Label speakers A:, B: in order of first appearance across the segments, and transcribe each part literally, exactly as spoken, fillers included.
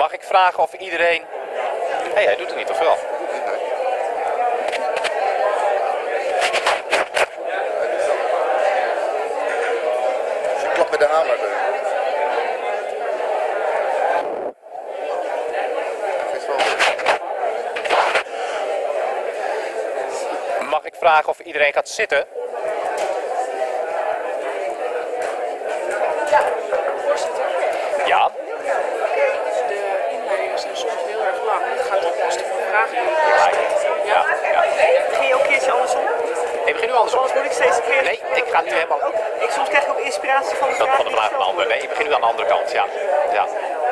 A: Mag ik vragen of iedereen... Hé, hey, hij doet het niet, of wel?
B: Je klapt met de hamer.
A: Mag ik vragen of iedereen gaat zitten?
C: Ja, voorzitter.
A: Ja.
C: De inleidingen zijn soms heel erg lang. Het gaat ook kosten van vragen.
A: Ja, ja.
D: Begin je ook een keertje andersom?
A: Ik begin nu andersom.
D: Anders moet ik steeds een keer...
A: Nee, ik ga nu helemaal...
D: Ook, ik, soms krijg ik ook inspiratie van de
A: Dat
D: vraag
A: van de vraag van de ander. Nee, ik begin nu aan de andere kant, ja. Ja.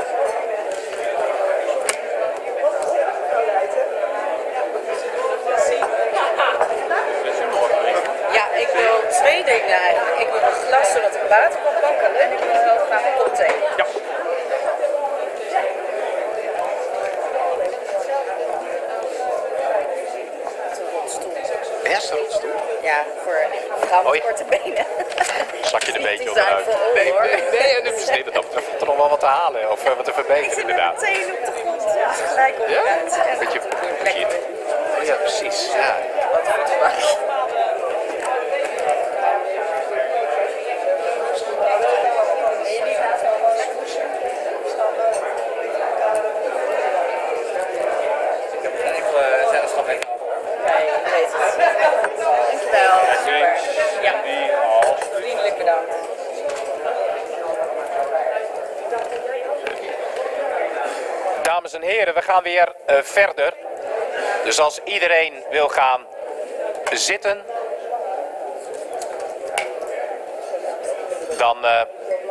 E: Ja, ik wil twee dingen eigenlijk. Ik wil een glas zodat ik water kan pakken en ik wil heel graag een kop thee.
A: Ja. Eerste rolstoel?
E: Ja, voor vrouwen
A: Oh,
E: met
A: ja.
E: korte benen.
A: Zak je er een beetje
E: Die zijn
A: onderuit?
E: voor all,
A: Nee,
E: hoor.
A: nee, nee, nee, nee, dat betreft valt er nog wel wat te halen of uh, wat te
E: Ik
A: verbeteren
E: zit met
A: inderdaad.
E: mijn tenen op de grond, dus gelijk op
A: Ja?
E: buiten.
A: Beetje,
E: Lekker.
A: beetje, oh ja, precies. Ja.
E: Wat goed gemaakt. Nee, ik weet het. Dankjewel. Super. Ja, vriendelijk bedankt.
A: Dames en heren, we gaan weer uh, verder. Dus als iedereen wil gaan zitten, dan uh,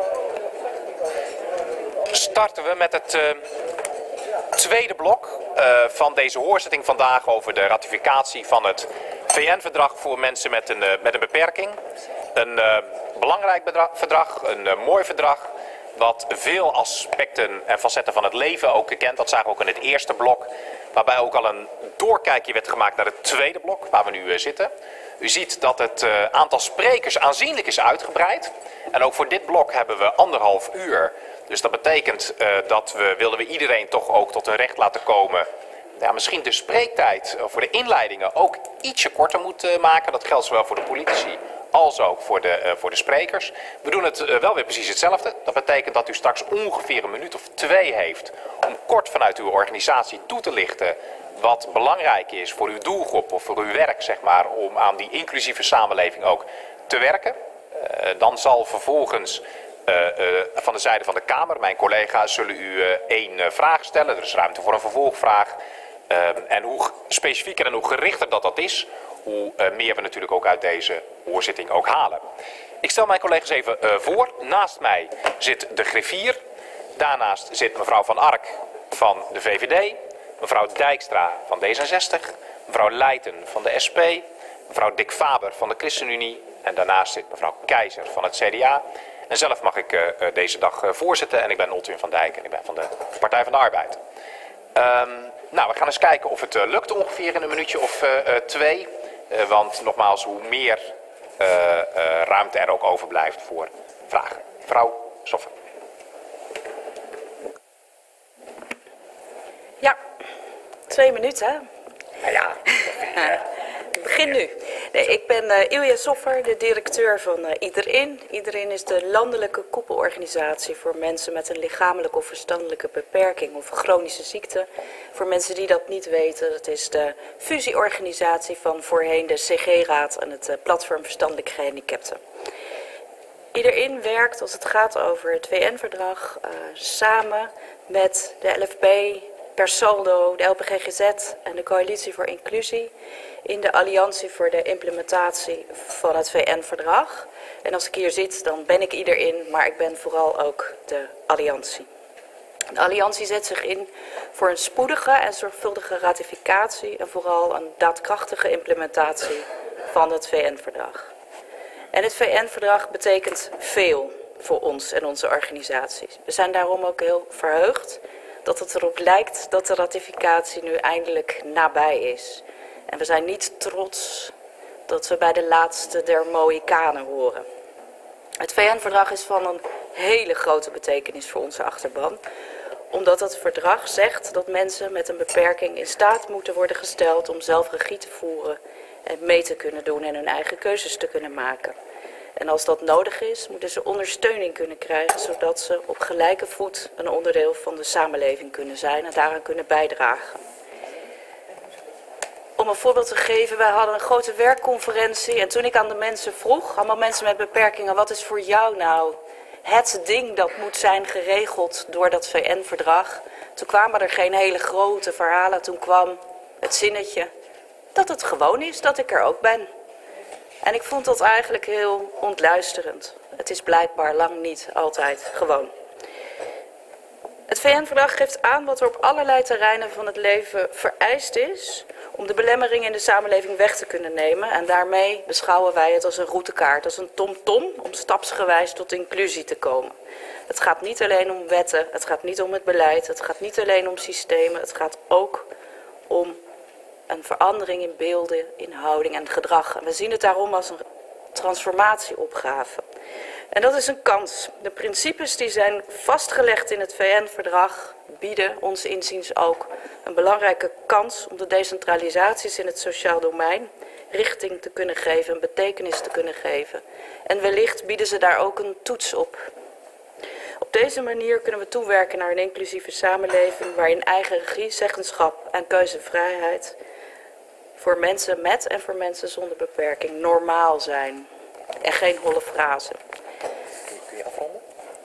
A: starten we met het uh, tweede blok uh, van deze hoorzitting vandaag over de ratificatie van het V N-verdrag voor mensen met een, uh, met een beperking. Een uh, belangrijk bedrag, verdrag, een uh, mooi verdrag. Wat veel aspecten en facetten van het leven ook kent. Dat zagen we ook in het eerste blok. Waarbij ook al een doorkijkje werd gemaakt naar het tweede blok, waar we nu uh, zitten. U ziet dat het uh, aantal sprekers aanzienlijk is uitgebreid. En ook voor dit blok hebben we anderhalf uur. Dus dat betekent uh, dat we, wilden we iedereen toch ook tot een recht laten komen. Ja, misschien de spreektijd voor de inleidingen ook ietsje korter moeten maken. Dat geldt zowel voor de politici als ook voor de, uh, voor de sprekers. We doen het uh, wel weer precies hetzelfde. Dat betekent dat u straks ongeveer een minuut of twee heeft om kort vanuit uw organisatie toe te lichten wat belangrijk is voor uw doelgroep of voor uw werk, zeg maar, om aan die inclusieve samenleving ook te werken. Uh, dan zal vervolgens uh, uh, van de zijde van de Kamer, mijn collega's zullen u uh, één uh, vraag stellen. Er is ruimte voor een vervolgvraag. Uh, en hoe specifieker en hoe gerichter dat dat is, hoe uh, meer we natuurlijk ook uit deze hoorzitting ook halen. Ik stel mijn collega's even uh, voor. Naast mij zit de griffier. Daarnaast zit mevrouw Van Ark van de V V D. Mevrouw Dijkstra van D zesenzestig. Mevrouw Leijten van de S P. Mevrouw Dick Faber van de ChristenUnie. En daarnaast zit mevrouw Keizer van het C D A. En zelf mag ik uh, deze dag uh, voorzitten. En ik ben Noltwin van Dijk en ik ben van de Partij van de Arbeid. Um, nou, we gaan eens kijken of het uh, lukt ongeveer in een minuutje of uh, uh, twee. Uh, want nogmaals, hoe meer uh, uh, ruimte er ook overblijft voor vragen. Mevrouw Soffer.
E: Ja, twee minuten.
A: Nou ja.
E: Ik begin nu. Nee, ik ben uh, Ilja Soffer, de directeur van uh, Iedereen. Iedereen is de landelijke koepelorganisatie voor mensen met een lichamelijke of verstandelijke beperking of een chronische ziekte. Voor mensen die dat niet weten, dat is de fusieorganisatie van voorheen de C G-raad en het uh, Platform Verstandelijk Gehandicapten. Iedereen werkt, als het gaat over het V N-verdrag, uh, samen met de L F B, Per Saldo, de L P G G Z en de Coalitie voor Inclusie in de Alliantie voor de implementatie van het V N-verdrag. En als ik hier zit, dan ben ik Iedereen, maar ik ben vooral ook de Alliantie. De Alliantie zet zich in voor een spoedige en zorgvuldige ratificatie en vooral een daadkrachtige implementatie van het V N-verdrag. En het V N-verdrag betekent veel voor ons en onze organisaties. We zijn daarom ook heel verheugd dat het erop lijkt dat de ratificatie nu eindelijk nabij is. En we zijn niet trots dat we bij de laatste der Mohikanen horen. Het V N-verdrag is van een hele grote betekenis voor onze achterban. Omdat het verdrag zegt dat mensen met een beperking in staat moeten worden gesteld om zelf regie te voeren en mee te kunnen doen en hun eigen keuzes te kunnen maken. En als dat nodig is, moeten ze ondersteuning kunnen krijgen, zodat ze op gelijke voet een onderdeel van de samenleving kunnen zijn en daaraan kunnen bijdragen. Om een voorbeeld te geven, wij hadden een grote werkconferentie en toen ik aan de mensen vroeg, allemaal mensen met beperkingen, wat is voor jou nou het ding dat moet zijn geregeld door dat V N-verdrag? Toen kwamen er geen hele grote verhalen, toen kwam het zinnetje dat het gewoon is dat ik er ook ben. En ik vond dat eigenlijk heel ontluisterend. Het is blijkbaar lang niet altijd gewoon. Het V N-verdrag geeft aan wat er op allerlei terreinen van het leven vereist is om de belemmeringen in de samenleving weg te kunnen nemen. En daarmee beschouwen wij het als een routekaart, als een tom-tom om stapsgewijs tot inclusie te komen. Het gaat niet alleen om wetten, het gaat niet om het beleid, het gaat niet alleen om systemen, het gaat ook om een verandering in beelden, in houding en gedrag. En we zien het daarom als een transformatieopgave. En dat is een kans. De principes die zijn vastgelegd in het V N-verdrag bieden ons inziens ook een belangrijke kans om de decentralisaties in het sociaal domein richting te kunnen geven, een betekenis te kunnen geven. En wellicht bieden ze daar ook een toets op. Op deze manier kunnen we toewerken naar een inclusieve samenleving waarin eigen regie, zeggenschap en keuzevrijheid voor mensen met en voor mensen zonder beperking normaal zijn. En geen holle frazen.
B: Kun je afronden?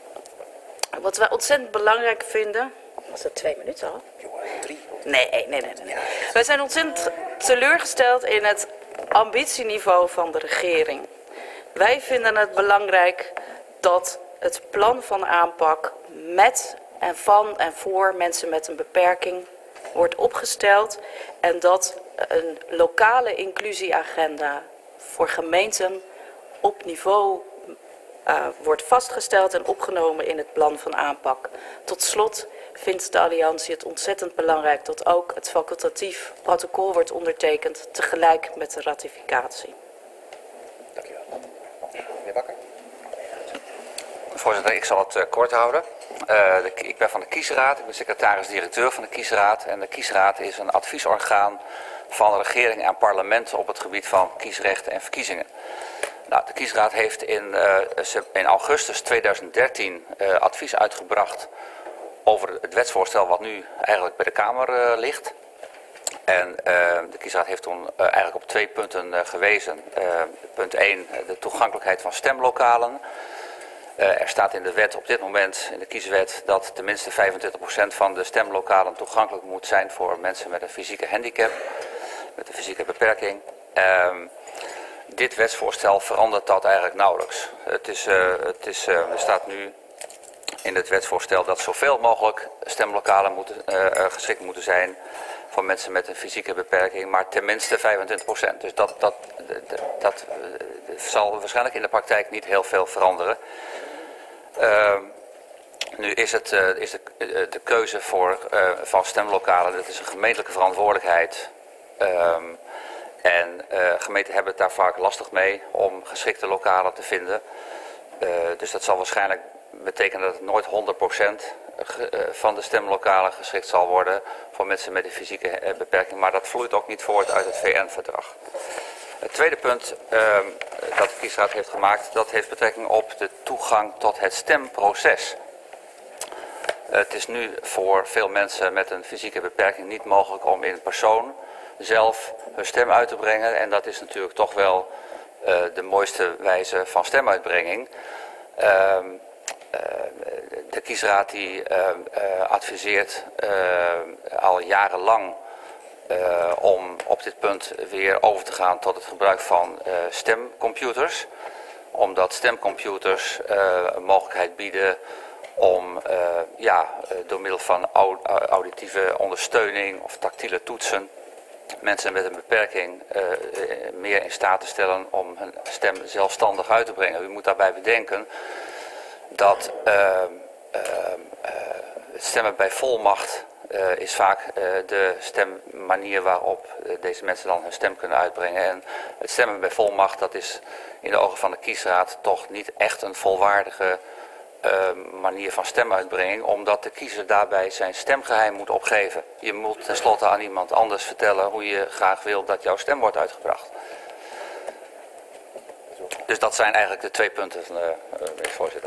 E: Wat wij ontzettend belangrijk vinden. Was dat twee minuten al?
B: Drie.
E: Nee, nee, nee, nee. nee. Wij zijn ontzettend teleurgesteld in het ambitieniveau van de regering. Wij vinden het belangrijk dat het plan van aanpak met en van en voor mensen met een beperking wordt opgesteld en dat een lokale inclusieagenda voor gemeenten op niveau uh, wordt vastgesteld en opgenomen in het plan van aanpak. Tot slot vindt de Alliantie het ontzettend belangrijk dat ook het facultatief protocol wordt ondertekend tegelijk met de ratificatie.
B: Dankjewel. Meneer Bakker.
F: Voorzitter, ik zal het uh, kort houden. Uh, de, ik ben van de Kiesraad, ik ben secretaris-directeur van de Kiesraad. En de Kiesraad is een adviesorgaan van de regering en parlement op het gebied van kiesrechten en verkiezingen. Nou, de Kiesraad heeft in, uh, in augustus tweeduizend dertien uh, advies uitgebracht over het wetsvoorstel wat nu eigenlijk bij de Kamer uh, ligt. En uh, de Kiesraad heeft toen uh, eigenlijk op twee punten uh, gewezen. Uh, punt één, de toegankelijkheid van stemlokalen. Uh, er staat in de wet op dit moment, in de kieswet, dat tenminste vijfentwintig procent van de stemlokalen toegankelijk moet zijn voor mensen met een fysieke handicap, met een fysieke beperking. Uh, dit wetsvoorstel verandert dat eigenlijk nauwelijks. Het is, uh, het is, uh, er staat nu in het wetsvoorstel dat zoveel mogelijk stemlokalen moeten, uh, geschikt moeten zijn voor mensen met een fysieke beperking, maar tenminste vijfentwintig procent. Dus dat, dat, dat, dat uh, zal waarschijnlijk in de praktijk niet heel veel veranderen. Uh, nu is, het, uh, is de, uh, de keuze voor, uh, van stemlokalen, dat is een gemeentelijke verantwoordelijkheid. Uh, en uh, gemeenten hebben het daar vaak lastig mee om geschikte lokalen te vinden. Uh, dus dat zal waarschijnlijk betekenen dat het nooit honderd procent van de stemlokalen geschikt zal worden voor mensen met een fysieke beperking. Maar dat vloeit ook niet voort uit het V N-verdrag. Het tweede punt uh, dat de Kiesraad heeft gemaakt, dat heeft betrekking op de toegang tot het stemproces. Uh, het is nu voor veel mensen met een fysieke beperking niet mogelijk om in persoon zelf hun stem uit te brengen. En dat is natuurlijk toch wel uh, de mooiste wijze van stemuitbrenging. Uh, Uh, de Kiesraad die uh, uh, adviseert uh, al jarenlang uh, om op dit punt weer over te gaan tot het gebruik van uh, stemcomputers. Omdat stemcomputers uh, een mogelijkheid bieden om uh, ja, uh, door middel van auditieve ondersteuning of tactiele toetsen mensen met een beperking uh, meer in staat te stellen om hun stem zelfstandig uit te brengen. U moet daarbij bedenken dat uh, uh, uh, het stemmen bij volmacht uh, is vaak uh, de stemmanier waarop uh, deze mensen dan hun stem kunnen uitbrengen. En het stemmen bij volmacht, dat is in de ogen van de Kiesraad toch niet echt een volwaardige uh, manier van stemuitbrenging, omdat de kiezer daarbij zijn stemgeheim moet opgeven. Je moet tenslotte aan iemand anders vertellen hoe je graag wil dat jouw stem wordt uitgebracht. Dus dat zijn eigenlijk de twee punten, uh, uh, meneer voorzitter.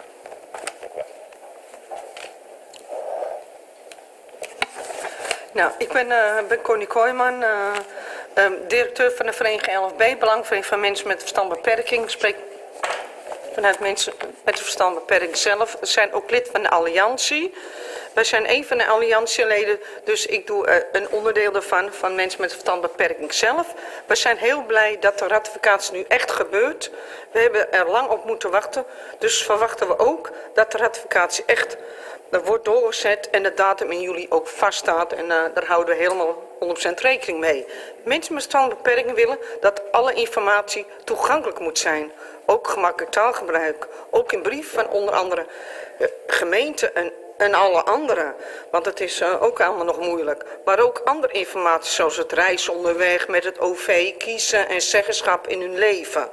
G: Nou, ik ben, uh, ben Connie Kooijman, uh, um, directeur van de vereniging elf B, Belangvereniging van Mensen met Verstandbeperking. Ik spreek vanuit Mensen met Verstandbeperking zelf. We zijn ook lid van de Alliantie. Wij zijn een van de alliantieleden, dus ik doe uh, een onderdeel daarvan, van Mensen met Verstandbeperking zelf. We zijn heel blij dat de ratificatie nu echt gebeurt. We hebben er lang op moeten wachten, dus verwachten we ook dat de ratificatie echt uh, wordt doorgezet en de datum in juli ook vaststaat. En uh, daar houden we helemaal honderd procent rekening mee. Mensen met verstandbeperkingen willen dat alle informatie toegankelijk moet zijn. Ook gemakkelijk taalgebruik, ook in brief van onder andere uh, gemeenten en En alle anderen, want het is uh, ook allemaal nog moeilijk. Maar ook andere informatie zoals het reizen onderweg met het O V, kiezen en zeggenschap in hun leven.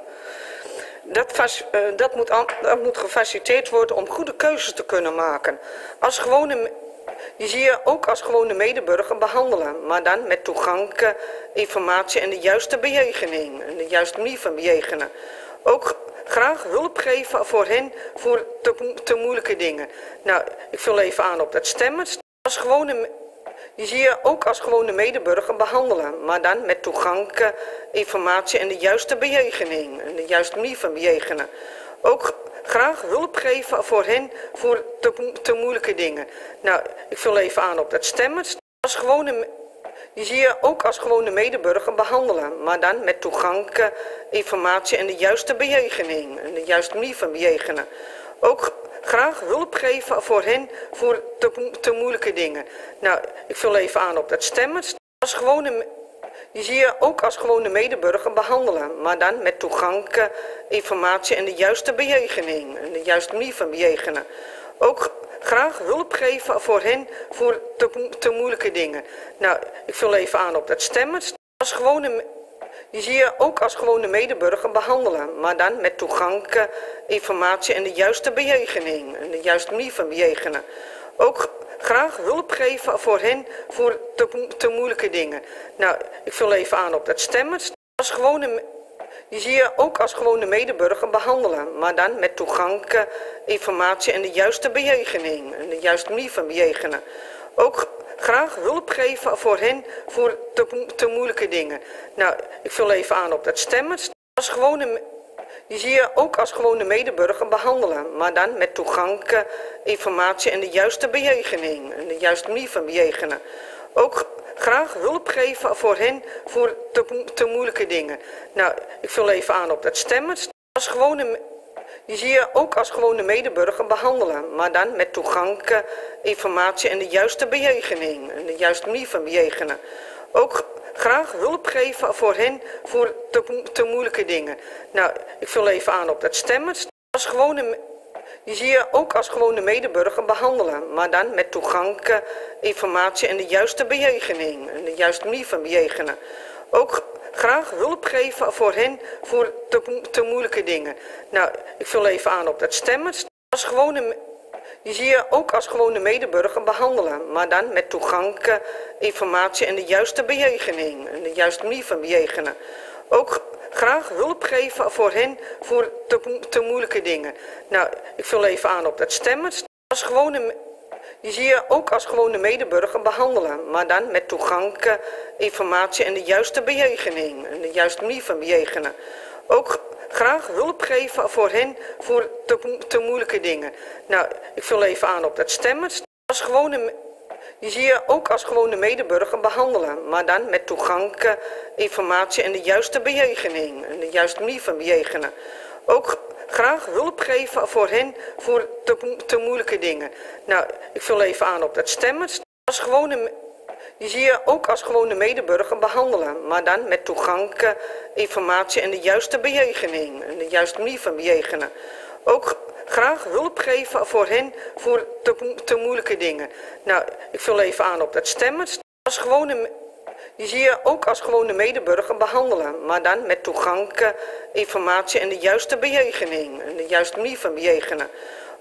G: Dat, uh, dat, moet, dat moet gefaciliteerd worden om goede keuzes te kunnen maken. Als gewone, die zie je ook als gewone medeburger behandelen, maar dan met toegankelijke informatie en de juiste bejegening. En de juiste manier van bejegenen. Ook graag hulp geven voor hen voor te, te moeilijke dingen. Nou, ik vul even aan op dat stemmen. Als gewone, die zie je ook als gewone medeburger behandelen, maar dan met toegankelijke informatie en de juiste bejegening. En de juiste manier van bejegenen. Ook graag hulp geven voor hen voor te, te moeilijke dingen. Nou, ik vul even aan op dat stemmen. Als gewone, die zie je ook als gewone medeburger behandelen, maar dan met toegankelijke informatie en de juiste bejegening. En de juiste manier van bejegenen. Ook graag hulp geven voor hen voor te, te moeilijke dingen. Nou, ik vul even aan op dat stemmen. Als gewone, die zie je ook als gewone medeburger behandelen, maar dan met toegankelijke informatie en de juiste bejegening. En de juiste manier van bejegenen. Ook graag hulp geven voor hen voor te, te moeilijke dingen. Nou, ik vul even aan op dat stemmen. Als gewone, die zie je ook als gewone medeburger behandelen, maar dan met toegankelijke informatie en de juiste bejegening. En de juiste manier van bejegenen. Ook graag hulp geven voor hen voor te, te moeilijke dingen. Nou, ik vul even aan op dat stemmen. Als gewone, die zie je ook als gewone medeburger behandelen, maar dan met toegankelijke informatie en de juiste bejegening. En de juiste manier van bejegenen. Ook graag hulp geven voor hen voor te, te moeilijke dingen. Nou, ik vul even aan op dat stemmen. Als gewone, die zie je ook als gewone medeburger behandelen, maar dan met toegankelijke informatie en de juiste bejegening. En de juiste manier van bejegenen. Ook graag hulp geven voor hen voor te, te moeilijke dingen. Nou, ik vul even aan op dat stemmen. Als gewone, die zie je ook als gewone medeburger behandelen, maar dan met toegankelijke informatie en de juiste bejegening. En de juiste manier van bejegenen. Ook graag hulp geven voor hen voor te, te moeilijke dingen. Nou, ik vul even aan op dat stemmen. Als gewone, die zie je ook als gewone medeburger behandelen, maar dan met toegankelijke informatie en de juiste bejegening. En de juiste manier van bejegenen. Ook graag hulp geven voor hen voor te, te moeilijke dingen. Nou, ik vul even aan op dat stemmen. Als gewone, die zie je ook als gewone medeburger behandelen, maar dan met toegankelijke informatie en de juiste bejegening. En de juiste manier van bejegenen. Ook graag hulp geven voor hen voor te, te moeilijke dingen. Nou, ik vul even aan op dat stemmen. Als gewone, die zie je ook als gewone medeburger behandelen, maar dan met toegankelijke informatie en de juiste bejegening. En de juiste manier van bejegenen. Ook graag hulp geven voor hen voor te, te moeilijke dingen. Nou, ik vul even aan op dat stemmen. Als gewone, die zie je ook als gewone medeburger behandelen, maar dan met toegankelijke informatie en de juiste bejegening. En de juiste manier van bejegenen. Ook graag hulp geven voor hen voor te, te moeilijke dingen. Nou, ik vul even aan op dat stemmen. Als gewone, die zie je ook als gewone medeburger behandelen, maar dan met toegankelijke informatie en de juiste bejegening. En de juiste manier van bejegenen. Ook graag hulp geven voor hen voor te, te moeilijke dingen. Nou, ik vul even aan op dat stemmen. Als gewone, die zie je ook als gewone medeburger behandelen, maar dan met toegankelijke informatie en de juiste bejegening. En de juiste manier van bejegenen.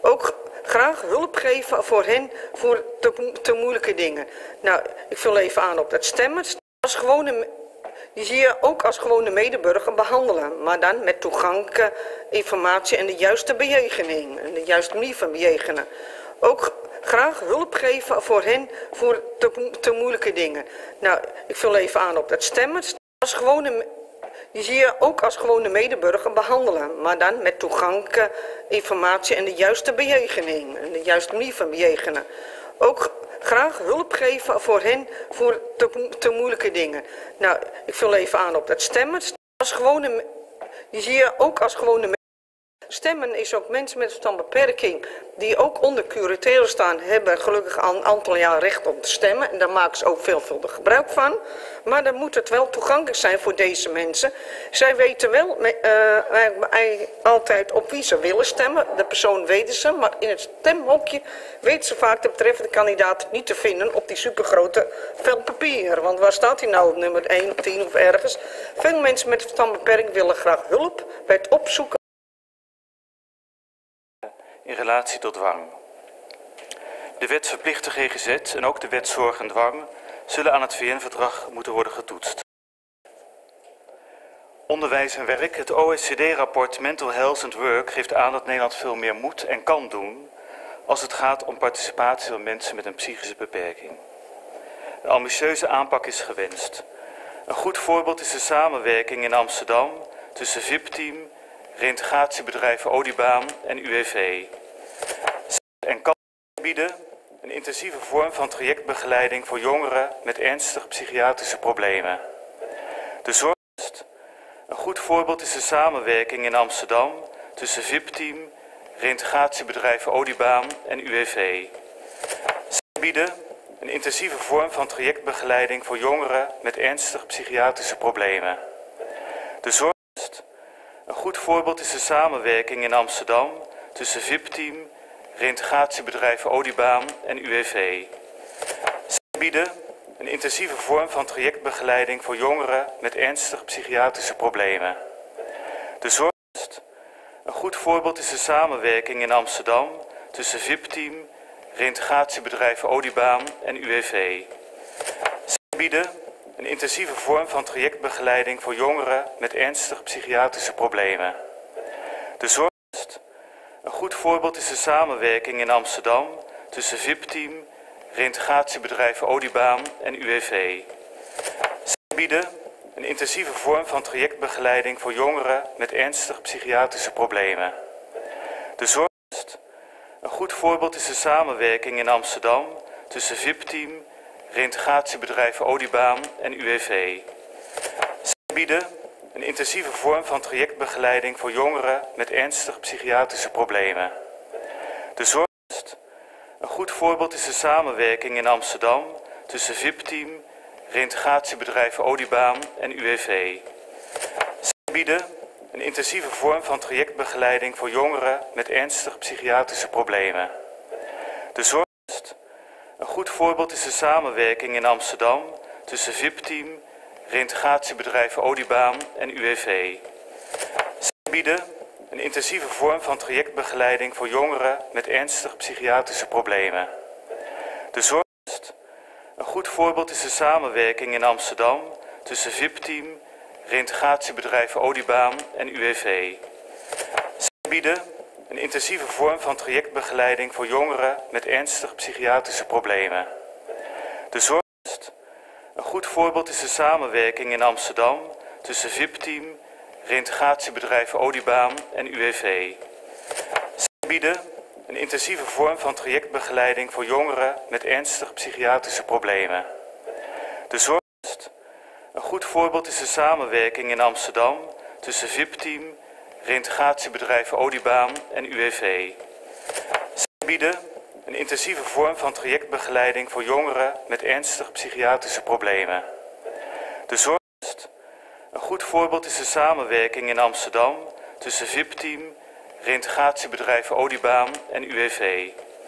G: ook graag hulp geven voor hen voor te, te moeilijke dingen. Nou, ik vul even aan op dat stemmen. Als gewone, die zie je ook als gewone medeburger behandelen, maar dan met toegankelijke informatie en de juiste bejegening en de juiste manier van bejegenen. Ook graag hulp geven voor hen voor te, te moeilijke dingen. Nou, ik vul even aan op dat stemmen. Als gewone, die zie je ook als gewone medeburger behandelen, maar dan met toegankelijke informatie en de juiste bejegening en de juiste manier van bejegenen. Ook graag hulp geven voor hen voor te, te moeilijke dingen. Nou, ik vul even aan op dat stemmen. Als gewone, die zie je ook als gewone. Stemmen is ook mensen met verstandbeperking die ook onder curatele staan, hebben gelukkig al een aantal jaar recht om te stemmen. En daar maken ze ook veelvuldig gebruik van. Maar dan moet het wel toegankelijk zijn voor deze mensen. Zij weten wel uh, altijd op wie ze willen stemmen. De persoon weten ze, maar in het stemhokje weten ze vaak de betreffende kandidaat niet te vinden op die supergrote vel papier. Want waar staat hij nou op nummer één of tien of ergens? Veel mensen met verstandbeperking willen graag hulp bij het opzoeken
H: in relatie tot dwang. De wet verplicht de G G Z en ook de wet zorg en dwang zullen aan het V N-verdrag moeten worden getoetst. Onderwijs en werk. Het O E C D-rapport Mental Health and Work geeft aan dat Nederland veel meer moet en kan doen als het gaat om participatie van mensen met een psychische beperking. Een ambitieuze aanpak is gewenst. Een goed voorbeeld is de samenwerking in Amsterdam tussen V I P-team, reintegratiebedrijven Odibaan en U W V. En kan bieden een intensieve vorm van trajectbegeleiding voor jongeren met ernstige psychiatrische problemen. De zorgdienst. Een goed voorbeeld is de samenwerking in Amsterdam tussen V I P-team, reintegratiebedrijven Odibaan en U W V. Zij bieden een intensieve vorm van trajectbegeleiding voor jongeren met ernstige psychiatrische problemen. De zorgdienst. Een goed voorbeeld is de samenwerking in Amsterdam tussen V I P-team, reintegratiebedrijven Odibaan en U W V. Zij bieden een intensieve vorm van trajectbegeleiding voor jongeren met ernstige psychiatrische problemen. De zorgdienst. Een goed voorbeeld is de samenwerking in Amsterdam tussen V I P-team, reintegratiebedrijven Odibaan en U W V. Zij bieden een intensieve vorm van trajectbegeleiding voor jongeren met ernstige psychiatrische problemen. De zorgdienst. Een goed voorbeeld is de samenwerking in Amsterdam tussen V I P-team, reintegratiebedrijven Odibaan en U W V. Zij bieden een intensieve vorm van trajectbegeleiding voor jongeren met ernstige psychiatrische problemen. De zorgdienst. Een goed voorbeeld is de samenwerking in Amsterdam tussen V I P-team, reintegratiebedrijven Odibaan en U W V. Zij bieden een intensieve vorm van trajectbegeleiding voor jongeren met ernstige psychiatrische problemen. De zorgdienst. Een goed voorbeeld is de samenwerking in Amsterdam tussen V I P-team, reintegratiebedrijven Odibaan en U W V. Zij bieden een intensieve vorm van trajectbegeleiding voor jongeren met ernstige psychiatrische problemen. De zorgdienst. Een goed voorbeeld is de samenwerking in Amsterdam tussen V I P-team, reintegratiebedrijven Odibaan en U W V. Zij bieden een intensieve vorm van trajectbegeleiding voor jongeren met ernstige psychiatrische problemen. De zorgdienst. Een goed voorbeeld is de samenwerking in Amsterdam tussen V I P-team, reintegratiebedrijven Odibaan en U W V. Zij bieden een intensieve vorm van trajectbegeleiding voor jongeren met ernstige psychiatrische problemen. De zorgdienst. Een goed voorbeeld is de samenwerking in Amsterdam tussen V I P-team, reintegratiebedrijven Odibaan en U W V. Zij bieden een intensieve vorm van trajectbegeleiding voor jongeren met ernstige psychiatrische problemen. De zorgdienst. Een goed voorbeeld is de samenwerking in Amsterdam tussen V I P-team, reintegratiebedrijven Odibaan en U W V. Zij bieden een intensieve vorm van trajectbegeleiding voor jongeren met ernstige psychiatrische problemen. De zorgdienst. Een goed voorbeeld is de samenwerking in Amsterdam tussen V I P-team, reintegratiebedrijven Odibaan en U W V.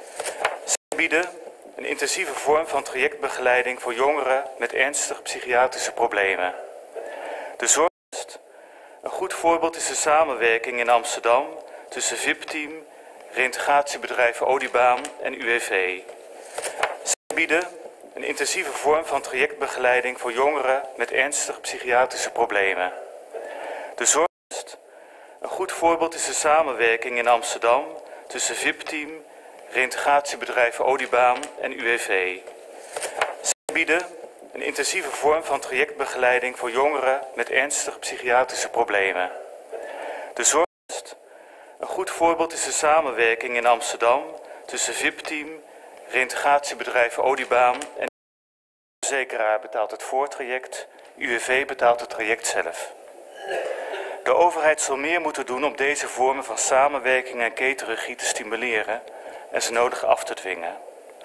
H: Zij bieden een intensieve vorm van trajectbegeleiding voor jongeren met ernstige psychiatrische problemen. De zorgdienst. Een goed voorbeeld is de samenwerking in Amsterdam tussen V I P-team, reïntegratiebedrijven Odibaan en U W V. Zij bieden een intensieve vorm van trajectbegeleiding voor jongeren met ernstige psychiatrische problemen. De zorg. Een goed voorbeeld is de samenwerking in Amsterdam tussen V I P-team, reïntegratiebedrijven Odibaan en U W V. Zij bieden een intensieve vorm van trajectbegeleiding voor jongeren met ernstige psychiatrische problemen. De zorg. Een goed voorbeeld is de samenwerking in Amsterdam tussen V I P-team, reïntegratiebedrijven Odibaan en de verzekeraar betaalt het voortraject, U W V betaalt het traject zelf. De overheid zal meer moeten doen om deze vormen van samenwerking en ketenregie te stimuleren en ze nodig af te dwingen.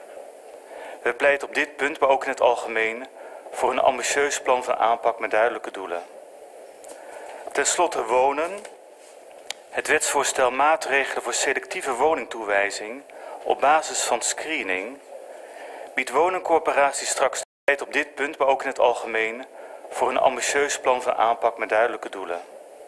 H: We pleiten op dit punt, maar ook in het algemeen, voor een ambitieus plan van aanpak met duidelijke doelen. Ten slotte wonen. Het wetsvoorstel maatregelen voor selectieve woningtoewijzing op basis van screening biedt woningcorporaties straks tijd op dit punt, maar ook in het algemeen, voor een ambitieus plan van aanpak met duidelijke doelen.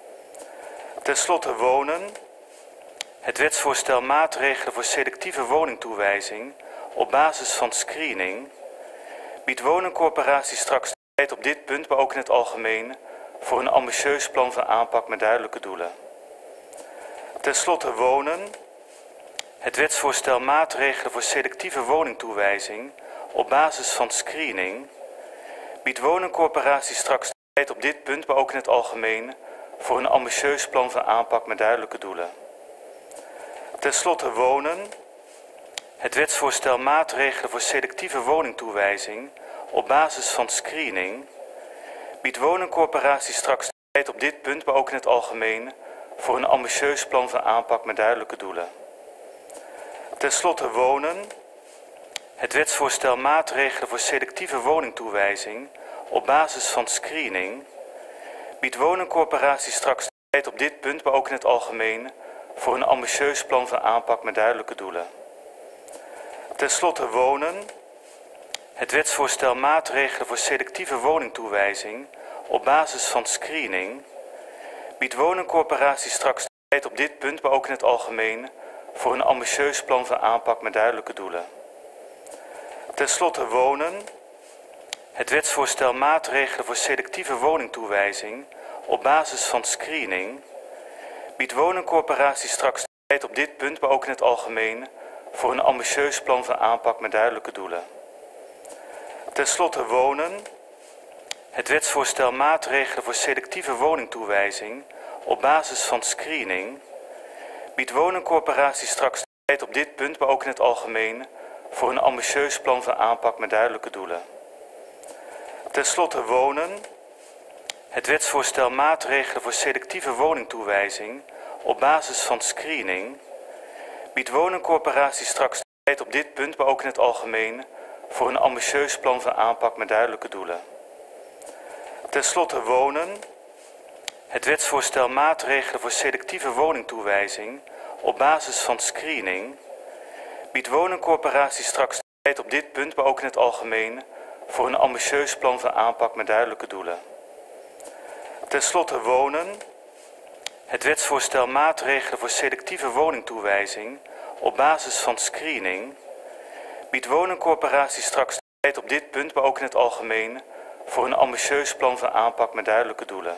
H: Ten slotte wonen. Het wetsvoorstel maatregelen voor selectieve woningtoewijzing op basis van screening biedt woningcorporaties straks tijd op dit punt, maar ook in het algemeen, voor een ambitieus plan van aanpak met duidelijke doelen. Ten slotte wonen. Het wetsvoorstel maatregelen voor selectieve woningtoewijzing op basis van screening biedt woningcorporaties straks tijd op dit punt, maar ook in het algemeen, voor een ambitieus plan van aanpak met duidelijke doelen. Ten slotte wonen. Het wetsvoorstel maatregelen voor selectieve woningtoewijzing op basis van screening biedt woningcorporaties straks tijd op dit punt, maar ook in het algemeen, voor een ambitieus plan van aanpak met duidelijke doelen. Ten slotte wonen. Het wetsvoorstel maatregelen voor selectieve woningtoewijzing op basis van screening biedt woningcorporaties straks tijd op dit punt, maar ook in het algemeen, voor een ambitieus plan van aanpak met duidelijke doelen. Ten slotte wonen. Het wetsvoorstel maatregelen voor selectieve woningtoewijzing op basis van screening biedt woningcorporaties straks tijd op dit punt, maar ook in het algemeen, voor een ambitieus plan van aanpak met duidelijke doelen. Ten slotte wonen. Het wetsvoorstel maatregelen voor selectieve woningtoewijzing op basis van screening biedt woningcorporaties straks tijd op dit punt, maar ook in het algemeen, voor een ambitieus plan van aanpak met duidelijke doelen. Ten slotte wonen. Het wetsvoorstel maatregelen voor selectieve woningtoewijzing op basis van screening biedt woningcorporaties straks tijd op dit punt, maar ook in het algemeen, voor een ambitieus plan van aanpak met duidelijke doelen. Ten slotte wonen. Het wetsvoorstel maatregelen voor selectieve woningtoewijzing op basis van screening biedt woningcorporaties straks tijd op dit punt, maar ook in het algemeen, voor een ambitieus plan van aanpak met duidelijke doelen. Ten slotte wonen. Het wetsvoorstel maatregelen voor selectieve woningtoewijzing op basis van screening biedt woningcorporaties straks tijd op dit punt, maar ook in het algemeen, voor een ambitieus plan van aanpak met duidelijke doelen. Ten slotte wonen. Het wetsvoorstel maatregelen voor selectieve woningtoewijzing op basis van screening biedt woningcorporaties straks tijd op dit punt, maar ook in het algemeen, voor een ambitieus plan van aanpak met duidelijke doelen.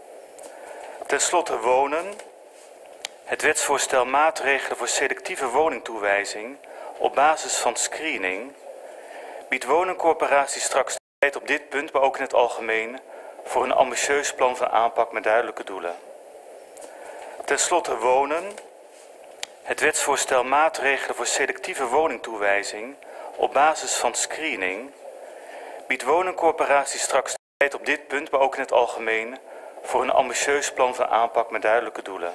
H: Ten slotte wonen. Het wetsvoorstel maatregelen voor selectieve woningtoewijzing op basis van screening biedt woningcorporaties straks tijd op dit punt, maar ook in het algemeen, voor een ambitieus plan van aanpak met duidelijke doelen. Ten slotte wonen. Het wetsvoorstel maatregelen voor selectieve woningtoewijzing op basis van screening biedt woningcorporaties straks tijd op dit punt, maar ook in het algemeen, voor een ambitieus plan van aanpak met duidelijke doelen.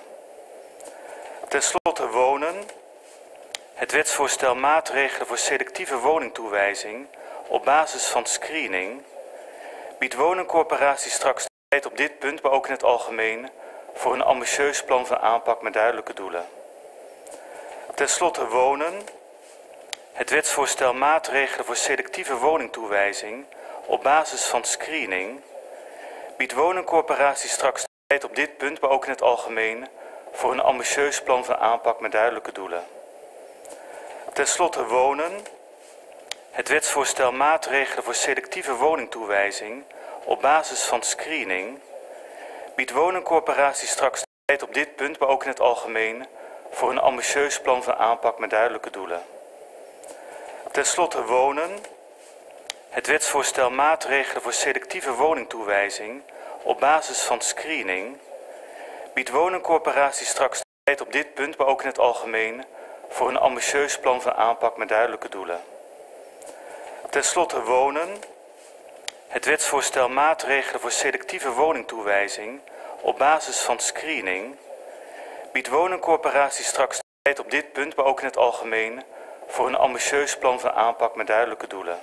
H: Ten slotte wonen. Het wetsvoorstel maatregelen voor selectieve woningtoewijzing op basis van screening biedt woningcorporaties straks tijd op dit punt, maar ook in het algemeen, voor een ambitieus plan van aanpak met duidelijke doelen. Ten slotte wonen. Het wetsvoorstel maatregelen voor selectieve woningtoewijzing op basis van screening biedt woningcorporaties straks tijd op dit punt, maar ook in het algemeen, voor een ambitieus plan van aanpak met duidelijke doelen. Ten slotte wonen. Het wetsvoorstel maatregelen voor selectieve woningtoewijzing op basis van screening biedt woningcorporaties straks de tijd op dit punt, maar ook in het algemeen, voor een ambitieus plan van aanpak met duidelijke doelen. Ten slotte wonen. Het wetsvoorstel maatregelen voor selectieve woningtoewijzing op basis van screening biedt woningcorporaties straks de tijd op dit punt, maar ook in het algemeen, voor een ambitieus plan van aanpak met duidelijke doelen. Ten slotte wonen. Het wetsvoorstel maatregelen voor selectieve woningtoewijzing op basis van screening biedt woningcorporaties straks de tijd op dit punt, maar ook in het algemeen, voor een ambitieus plan van aanpak met duidelijke doelen.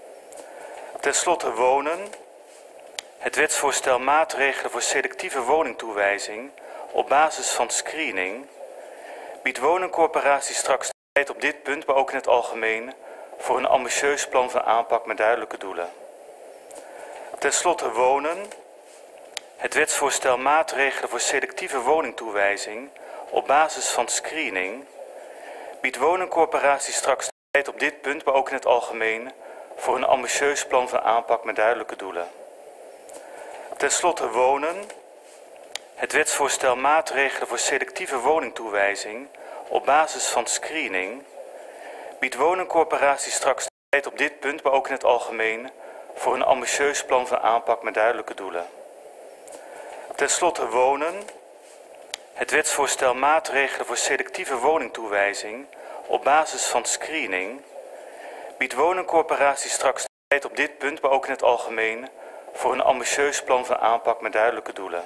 H: Ten slotte wonen. Het wetsvoorstel maatregelen voor selectieve woningtoewijzing op basis van screening biedt woningcorporaties straks de tijd op dit punt, maar ook in het algemeen, voor een ambitieus plan van aanpak met duidelijke doelen. Ten slotte wonen. Het wetsvoorstel maatregelen voor selectieve woningtoewijzing op basis van screening biedt woningcorporaties straks de tijd op dit punt, maar ook in het algemeen, voor een ambitieus plan van aanpak met duidelijke doelen. Ten slotte wonen. Het wetsvoorstel maatregelen voor selectieve woningtoewijzing op basis van screening biedt woningcorporaties straks de tijd op dit punt, maar ook in het algemeen, voor een ambitieus plan van aanpak met duidelijke doelen. Ten slotte wonen. Het wetsvoorstel maatregelen voor selectieve woningtoewijzing op basis van screening biedt woningcorporaties straks de tijd op dit punt, maar ook in het algemeen, voor een ambitieus plan van aanpak met duidelijke doelen.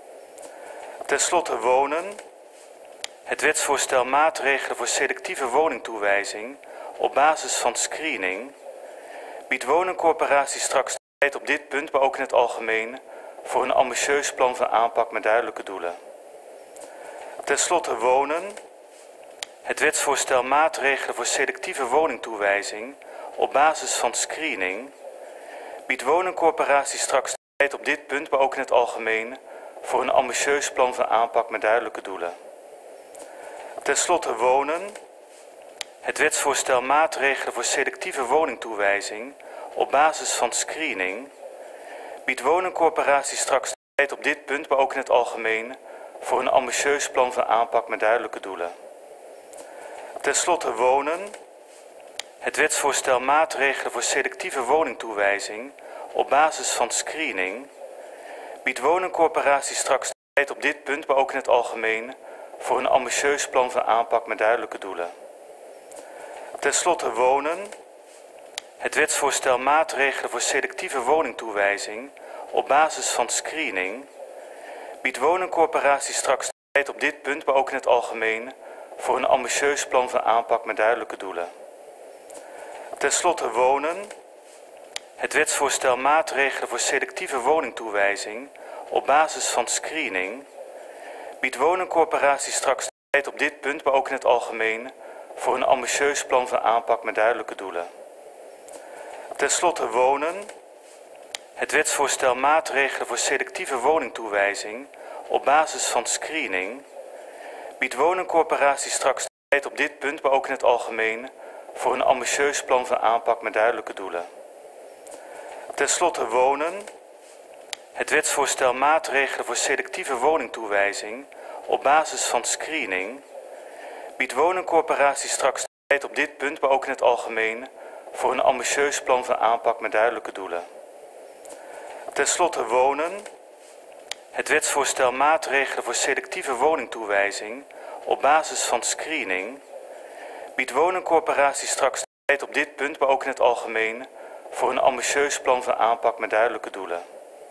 H: Ten slotte wonen. Het wetsvoorstel maatregelen voor selectieve woningtoewijzing op basis van screening biedt woningcorporaties straks de tijd op dit punt, maar ook in het algemeen, voor een ambitieus plan van aanpak met duidelijke doelen. Ten slotte wonen. Het wetsvoorstel maatregelen voor selectieve woningtoewijzing op basis van screening biedt woningcorporaties straks de tijd op dit punt, maar ook in het algemeen, voor een ambitieus plan van aanpak met duidelijke doelen. Ten slotte wonen. Het wetsvoorstel maatregelen voor selectieve woningtoewijzing op basis van screening biedt woningcorporaties straks de tijd op dit punt, maar ook in het algemeen, voor een ambitieus plan van aanpak met duidelijke doelen. Ten slotte wonen. Het wetsvoorstel maatregelen voor selectieve woningtoewijzing op basis van screening biedt woningcorporaties straks de tijd op dit punt, maar ook in het algemeen, voor een ambitieus plan van aanpak met duidelijke doelen. Ten slotte wonen. Het wetsvoorstel maatregelen voor selectieve woningtoewijzing op basis van screening biedt woningcorporaties straks de tijd op dit punt, maar ook in het algemeen, voor een ambitieus plan van aanpak met duidelijke doelen. Ten slotte wonen. Het wetsvoorstel maatregelen voor selectieve woningtoewijzing op basis van screening biedt woningcorporaties straks de tijd op dit punt, maar ook in het algemeen, voor een ambitieus plan van aanpak met duidelijke doelen. Ten slotte wonen. Het wetsvoorstel maatregelen voor selectieve woningtoewijzing op basis van screening biedt woningcorporaties straks de tijd op dit punt, maar ook in het algemeen, voor een ambitieus plan van aanpak met duidelijke doelen. Ten slotte wonen. Het wetsvoorstel maatregelen voor selectieve woningtoewijzing op basis van screening biedt woningcorporaties straks de tijd op dit punt, maar ook in het algemeen, voor een ambitieus plan van aanpak met duidelijke doelen. Ten slotte wonen. Het wetsvoorstel maatregelen voor selectieve woningtoewijzing op basis van screening biedt woningcorporaties straks de tijd op dit punt, maar ook in het algemeen, voor een ambitieus plan van aanpak met duidelijke doelen.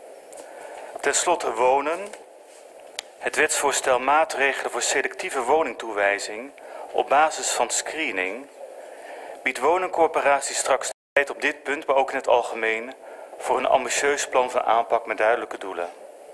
H: Ten slotte wonen. Het wetsvoorstel maatregelen voor selectieve woningtoewijzing op basis van screening biedt woningcorporaties straks de tijd op dit punt, maar ook in het algemeen, voor een ambitieus plan van aanpak met duidelijke doelen.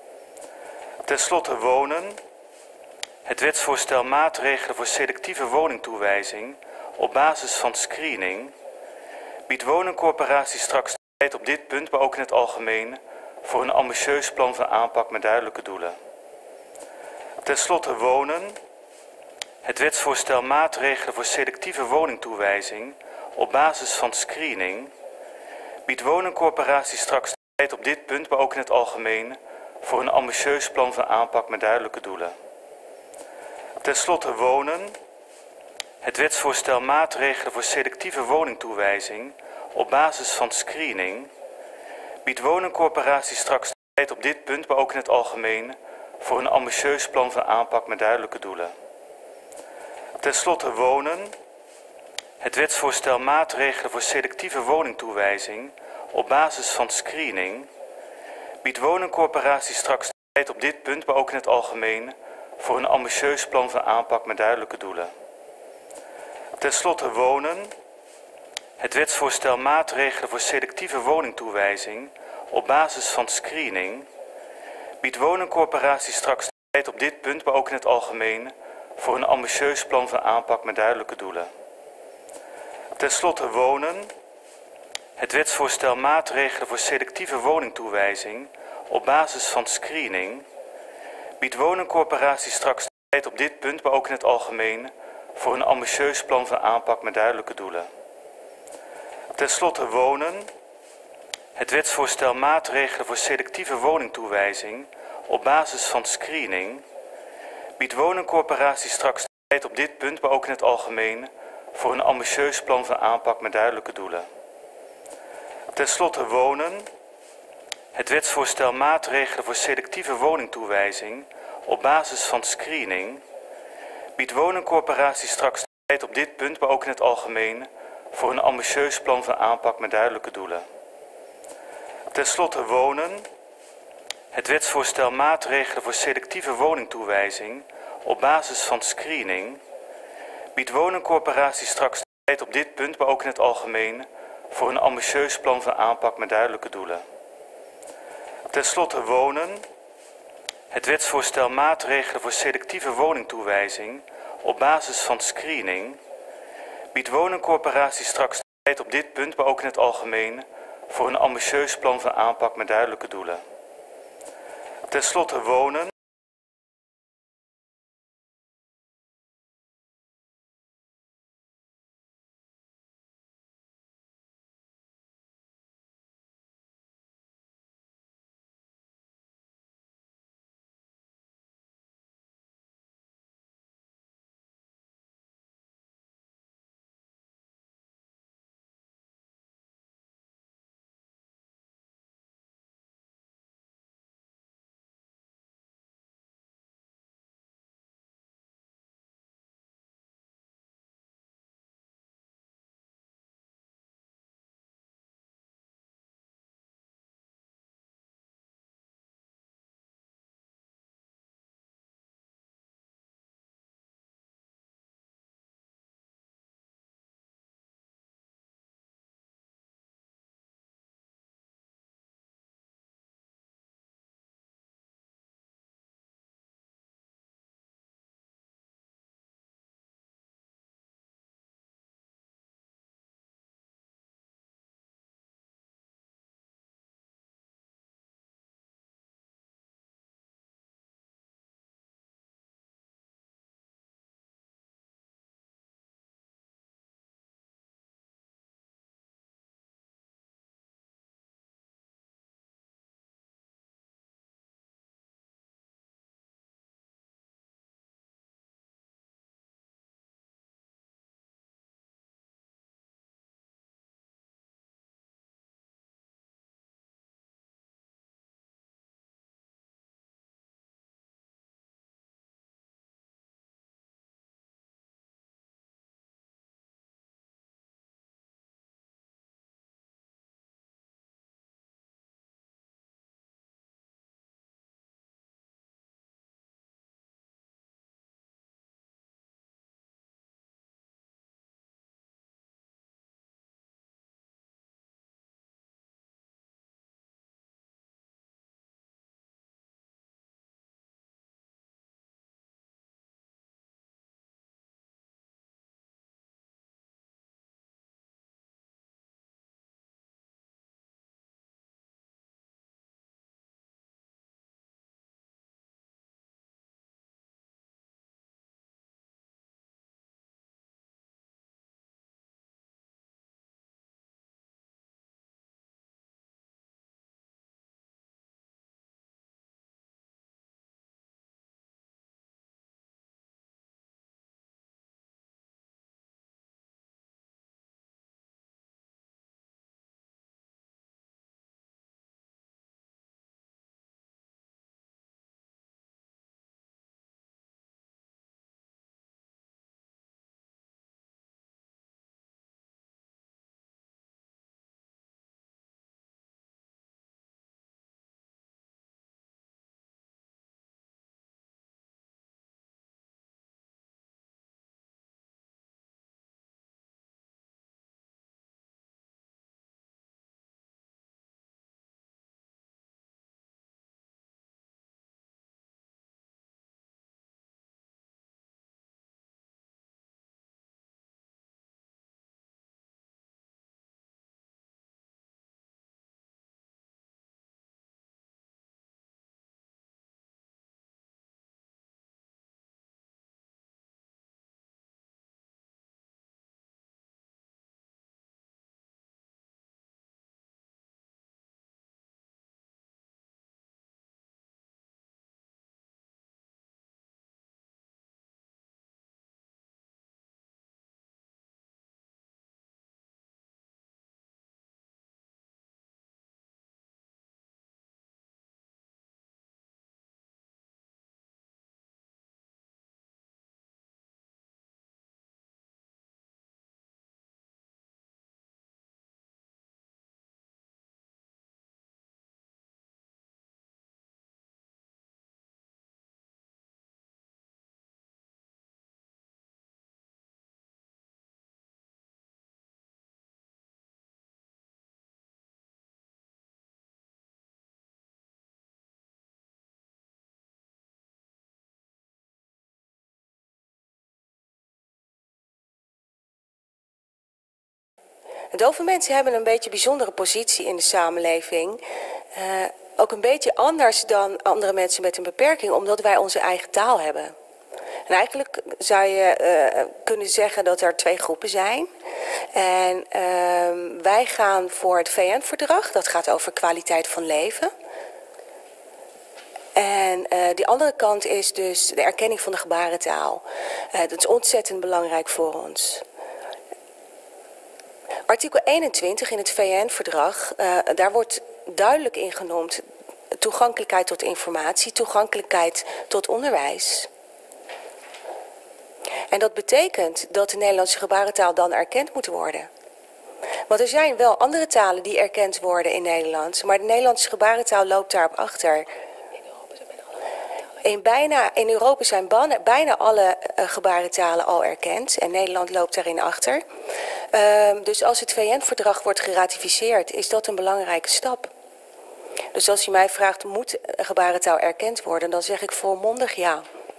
H: Ten slotte wonen. Het wetsvoorstel maatregelen voor selectieve woningtoewijzing op basis van screening biedt woningcorporaties straks de tijd op dit punt, maar ook in het algemeen, voor een ambitieus plan van aanpak met duidelijke doelen. Ten slotte wonen. Het wetsvoorstel maatregelen voor selectieve woningtoewijzing op basis van screening biedt woningcorporaties straks de tijd op dit punt, maar ook in het algemeen, voor een ambitieus plan van aanpak met duidelijke doelen. Ten slotte wonen. Het wetsvoorstel maatregelen voor selectieve woningtoewijzing op basis van screening biedt woningcorporaties straks de tijd op dit punt, maar ook in het algemeen, voor een ambitieus plan van aanpak met duidelijke doelen. Ten slotte wonen. Het wetsvoorstel maatregelen voor selectieve woningtoewijzing op basis van screening biedt woningcorporaties straks de tijd op dit punt, maar ook in het algemeen, voor een ambitieus plan van aanpak met duidelijke doelen. Ten slotte wonen. Het wetsvoorstel maatregelen voor selectieve woningtoewijzing op basis van screening biedt woningcorporaties straks de tijd op dit punt, maar ook in het algemeen, voor een ambitieus plan van aanpak met duidelijke doelen. Ten slotte wonen. Het wetsvoorstel maatregelen voor selectieve woningtoewijzing op basis van screening biedt woningcorporaties straks de tijd op dit punt, maar ook in het algemeen, voor een ambitieus plan van aanpak met duidelijke doelen. Ten slotte wonen. Het wetsvoorstel maatregelen voor selectieve woningtoewijzing op basis van screening biedt woningcorporaties straks de tijd op dit punt, maar ook in het algemeen, voor een ambitieus plan van aanpak met duidelijke doelen. Ten slotte wonen. Het wetsvoorstel maatregelen voor selectieve woningtoewijzing op basis van screening biedt woningcorporaties straks de tijd op dit punt, maar ook in het algemeen, voor een ambitieus plan van aanpak met duidelijke doelen. Ten slotte wonen. Het wetsvoorstel maatregelen voor selectieve woningtoewijzing op basis van screening biedt woningcorporaties straks de tijd op dit punt, maar ook in het algemeen, voor een ambitieus plan van aanpak met duidelijke doelen. Ten slotte wonen. Het wetsvoorstel maatregelen voor selectieve woningtoewijzing op basis van screening biedt woningcorporaties straks de tijd op dit punt, maar ook in het algemeen, voor een ambitieus plan van aanpak met duidelijke doelen. Ten slotte wonen.
I: Dove mensen hebben een beetje een bijzondere positie in de samenleving. Uh, ook een beetje anders dan andere mensen met een beperking, omdat wij onze eigen taal hebben. En eigenlijk zou je uh, kunnen zeggen dat er twee groepen zijn. En uh, wij gaan voor het V N-verdrag, dat gaat over kwaliteit van leven. En uh, die andere kant is dus de erkenning van de gebarentaal. Uh, dat is ontzettend belangrijk voor ons. Artikel eenentwintig in het V N-verdrag, uh, daar wordt duidelijk in genoemd toegankelijkheid tot informatie, toegankelijkheid tot onderwijs. En dat betekent dat de Nederlandse gebarentaal dan erkend moet worden. Want er zijn wel andere talen die erkend worden in Nederland, maar de Nederlandse gebarentaal loopt daarop achter. In, bijna, in Europa zijn bijna, bijna alle uh, gebarentalen al erkend en Nederland loopt daarin achter. Uh, dus als het V N-verdrag wordt geratificeerd, is dat een belangrijke stap. Dus als u mij vraagt, moet gebarentaal erkend worden, dan zeg ik volmondig ja.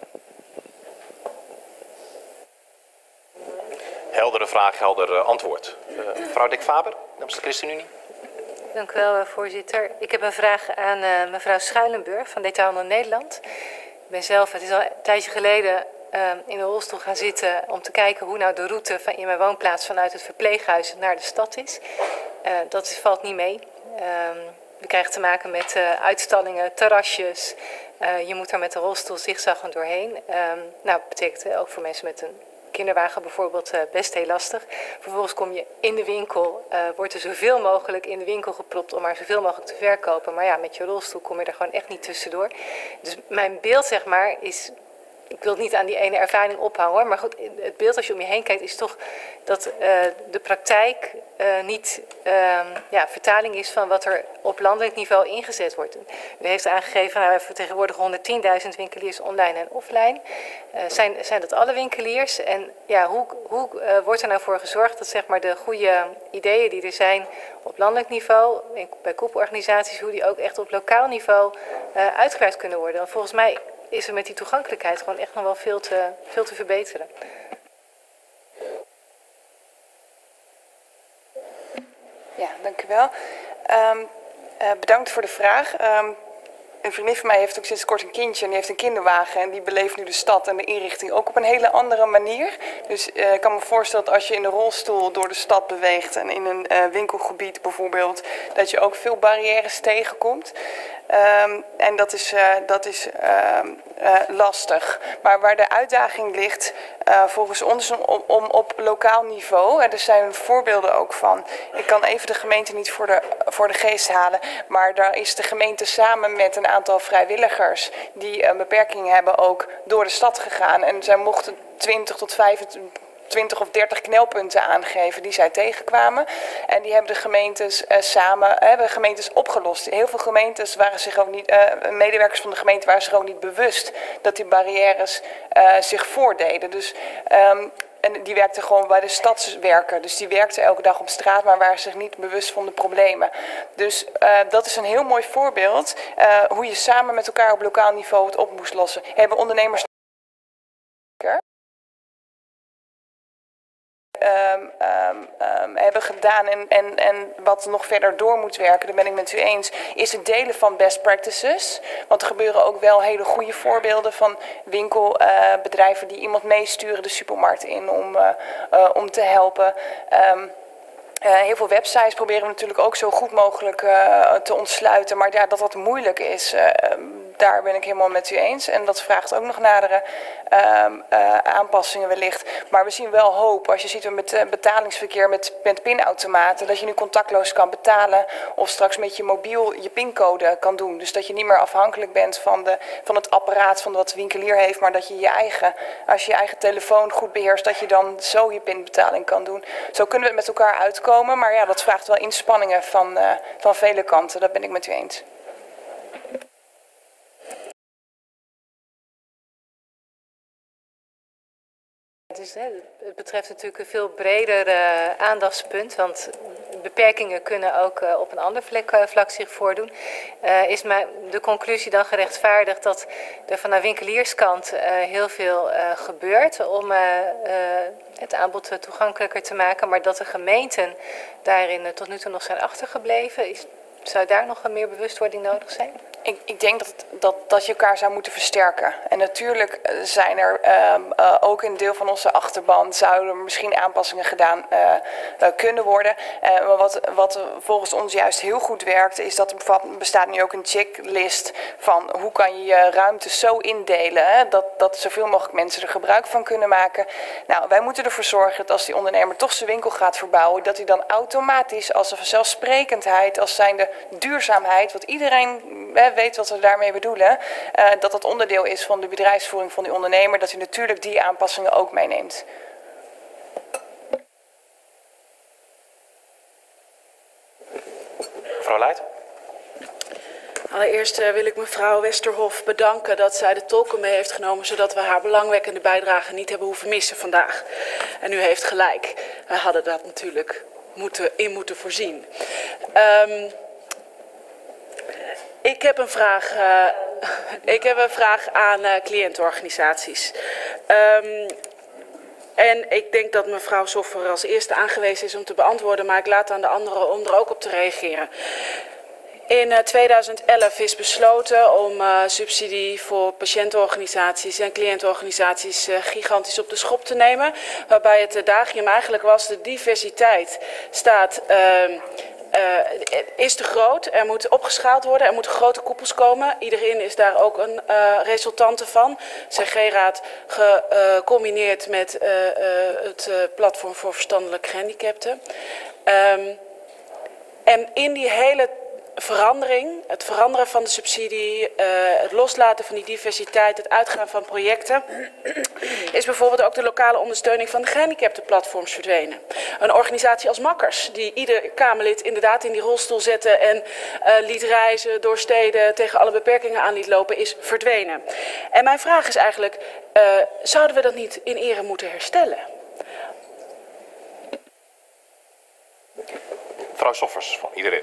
A: Heldere vraag, helder antwoord. Uh, mevrouw Dick Faber, namens de ChristenUnie.
J: Dank u wel, voorzitter. Ik heb een vraag aan uh, mevrouw Schuilenburg van Detailhandel Nederland. Ik ben zelf, het is al een tijdje geleden, uh, in een rolstoel gaan zitten om te kijken hoe nou de route van in mijn woonplaats vanuit het verpleeghuis naar de stad is. Uh, dat valt niet mee. Uh, we krijgen te maken met uh, uitstallingen, terrasjes. Uh, je moet er met de rolstoel zigzaggen doorheen. Uh, nou, dat betekent ook voor mensen met een kinderwagen bijvoorbeeld uh, best heel lastig. Vervolgens kom je in de winkel, uh, wordt er zoveel mogelijk in de winkel gepropt om maar zoveel mogelijk te verkopen. Maar ja, met je rolstoel kom je er gewoon echt niet tussendoor. Dus mijn beeld, zeg maar, is, ik wil het niet aan die ene ervaring ophangen hoor, maar goed, het beeld als je om je heen kijkt is toch dat uh, de praktijk uh, niet uh, ja, vertaling is van wat er op landelijk niveau ingezet wordt. U heeft aangegeven, nou, we hebben tegenwoordig honderdtienduizend winkeliers online en offline. Uh, zijn, zijn dat alle winkeliers? En ja, hoe, hoe uh, wordt er nou voor gezorgd dat zeg maar, de goede ideeën die er zijn op landelijk niveau, bij koepelorganisaties, hoe die ook echt op lokaal niveau uh, uitgewerkt kunnen worden? Want volgens mij is er met die toegankelijkheid gewoon echt nog wel veel te, veel te verbeteren.
K: Ja, dank u wel. Um, uh, bedankt voor de vraag. Um, een vriendin van mij heeft ook sinds kort een kindje en die heeft een kinderwagen en die beleeft nu de stad en de inrichting ook op een hele andere manier. Dus uh, ik kan me voorstellen dat als je in een rolstoel door de stad beweegt en in een uh, winkelgebied bijvoorbeeld, dat je ook veel barrières tegenkomt. Um, en dat is, uh, dat is uh, uh, lastig. Maar waar de uitdaging ligt, uh, volgens ons, om, om op lokaal niveau, en er zijn voorbeelden ook van, ik kan even de gemeente niet voor de, voor de geest halen, maar daar is de gemeente samen met een aantal vrijwilligers die een beperking hebben ook door de stad gegaan. En zij mochten twintig tot vijfentwintig twintig of dertig knelpunten aangeven die zij tegenkwamen. En die hebben de gemeentes uh, samen, hebben gemeentes opgelost. Heel veel gemeentes waren zich ook niet, uh, medewerkers van de gemeente waren zich ook niet bewust dat die barrières uh, zich voordeden. Dus um, en die werkten gewoon bij de stadswerker. Dus die werkten elke dag op straat, maar waren zich niet bewust van de problemen. Dus uh, dat is een heel mooi voorbeeld uh, hoe je samen met elkaar op lokaal niveau het op moest lossen. Hebben ondernemers Um, um, um, hebben gedaan en, en, en wat nog verder door moet werken, daar ben ik met u eens, is het delen van best practices. Want er gebeuren ook wel hele goede voorbeelden van winkelbedrijven uh, die iemand meesturen de supermarkt in om, uh, uh, om te helpen. Um, Uh, heel veel websites proberen we natuurlijk ook zo goed mogelijk uh, te ontsluiten. Maar ja, dat dat moeilijk is, uh, daar ben ik helemaal met u eens. En dat vraagt ook nog nadere uh, uh, aanpassingen wellicht. Maar we zien wel hoop. Als je ziet met uh, betalingsverkeer met, met pinautomaten, dat je nu contactloos kan betalen of straks met je mobiel je pincode kan doen. Dus dat je niet meer afhankelijk bent van, de, van het apparaat van wat de winkelier heeft, maar dat je je eigen, als je je eigen telefoon goed beheerst, dat je dan zo je pinbetaling kan doen. Zo kunnen we het met elkaar uitkomen. Maar ja, dat vraagt wel inspanningen van, uh, van vele kanten. Dat ben ik met u eens.
J: Het, is, hè, het betreft natuurlijk een veel breder uh, aandachtspunt. Want beperkingen kunnen ook uh, op een ander vlak, uh, vlak zich voordoen. Uh, is maar de conclusie dan gerechtvaardigd dat er van de winkelierskant uh, heel veel uh, gebeurt om uh, uh, het aanbod uh, toegankelijker te maken, maar dat de gemeenten daarin uh, tot nu toe nog zijn achtergebleven? Is, zou daar nog een meer bewustwording nodig zijn?
K: Ik, ik denk dat, dat, dat je elkaar zou moeten versterken. En natuurlijk zijn er um, uh, ook in een deel van onze achterban zouden er misschien aanpassingen gedaan uh, uh, kunnen worden. Uh, maar wat, wat volgens ons juist heel goed werkt, is dat er bestaat nu ook een checklist van hoe kan je je ruimte zo indelen, hè, dat, dat zoveel mogelijk mensen er gebruik van kunnen maken. Nou, wij moeten ervoor zorgen dat als die ondernemer toch zijn winkel gaat verbouwen, dat hij dan automatisch als een vanzelfsprekendheid, als zijnde duurzaamheid, wat iedereen hè, weet wat we daarmee bedoelen, uh, dat dat onderdeel is van de bedrijfsvoering van die ondernemer, dat u natuurlijk die aanpassingen ook meeneemt.
A: Mevrouw Leijt.
C: Allereerst uh, wil ik mevrouw Westerhof bedanken dat zij de tolken mee heeft genomen, zodat we haar belangwekkende bijdrage niet hebben hoeven missen vandaag. En u heeft gelijk, wij hadden dat natuurlijk moeten, in moeten voorzien. Um, Ik heb een vraag, uh, ik heb een vraag aan uh, cliëntenorganisaties. Um, en ik denk dat mevrouw Soffer als eerste aangewezen is om te beantwoorden, maar ik laat aan de anderen om er ook op te reageren. In uh, tweeduizend elf is besloten om uh, subsidie voor patiëntenorganisaties en cliëntenorganisaties uh, gigantisch op de schop te nemen. Waarbij het adagium eigenlijk was: de diversiteit staat... Uh, Uh, is te groot, er moet opgeschaald worden, er moeten grote koepels komen. Iedereen is daar ook een uh, resultante van. C G-raad gecombineerd met uh, uh, het uh, platform voor verstandelijk gehandicapten. Um, en in die hele verandering, het veranderen van de subsidie, uh, het loslaten van die diversiteit, het uitgaan van projecten, is bijvoorbeeld ook de lokale ondersteuning van de gehandicaptenplatforms verdwenen. Een organisatie als Makkers, die ieder Kamerlid inderdaad in die rolstoel zette en uh, liet reizen door steden, tegen alle beperkingen aan liet lopen, is verdwenen. En mijn vraag is eigenlijk, uh, zouden we dat niet in ere moeten herstellen?
A: Mevrouw Soffers van Iedereen.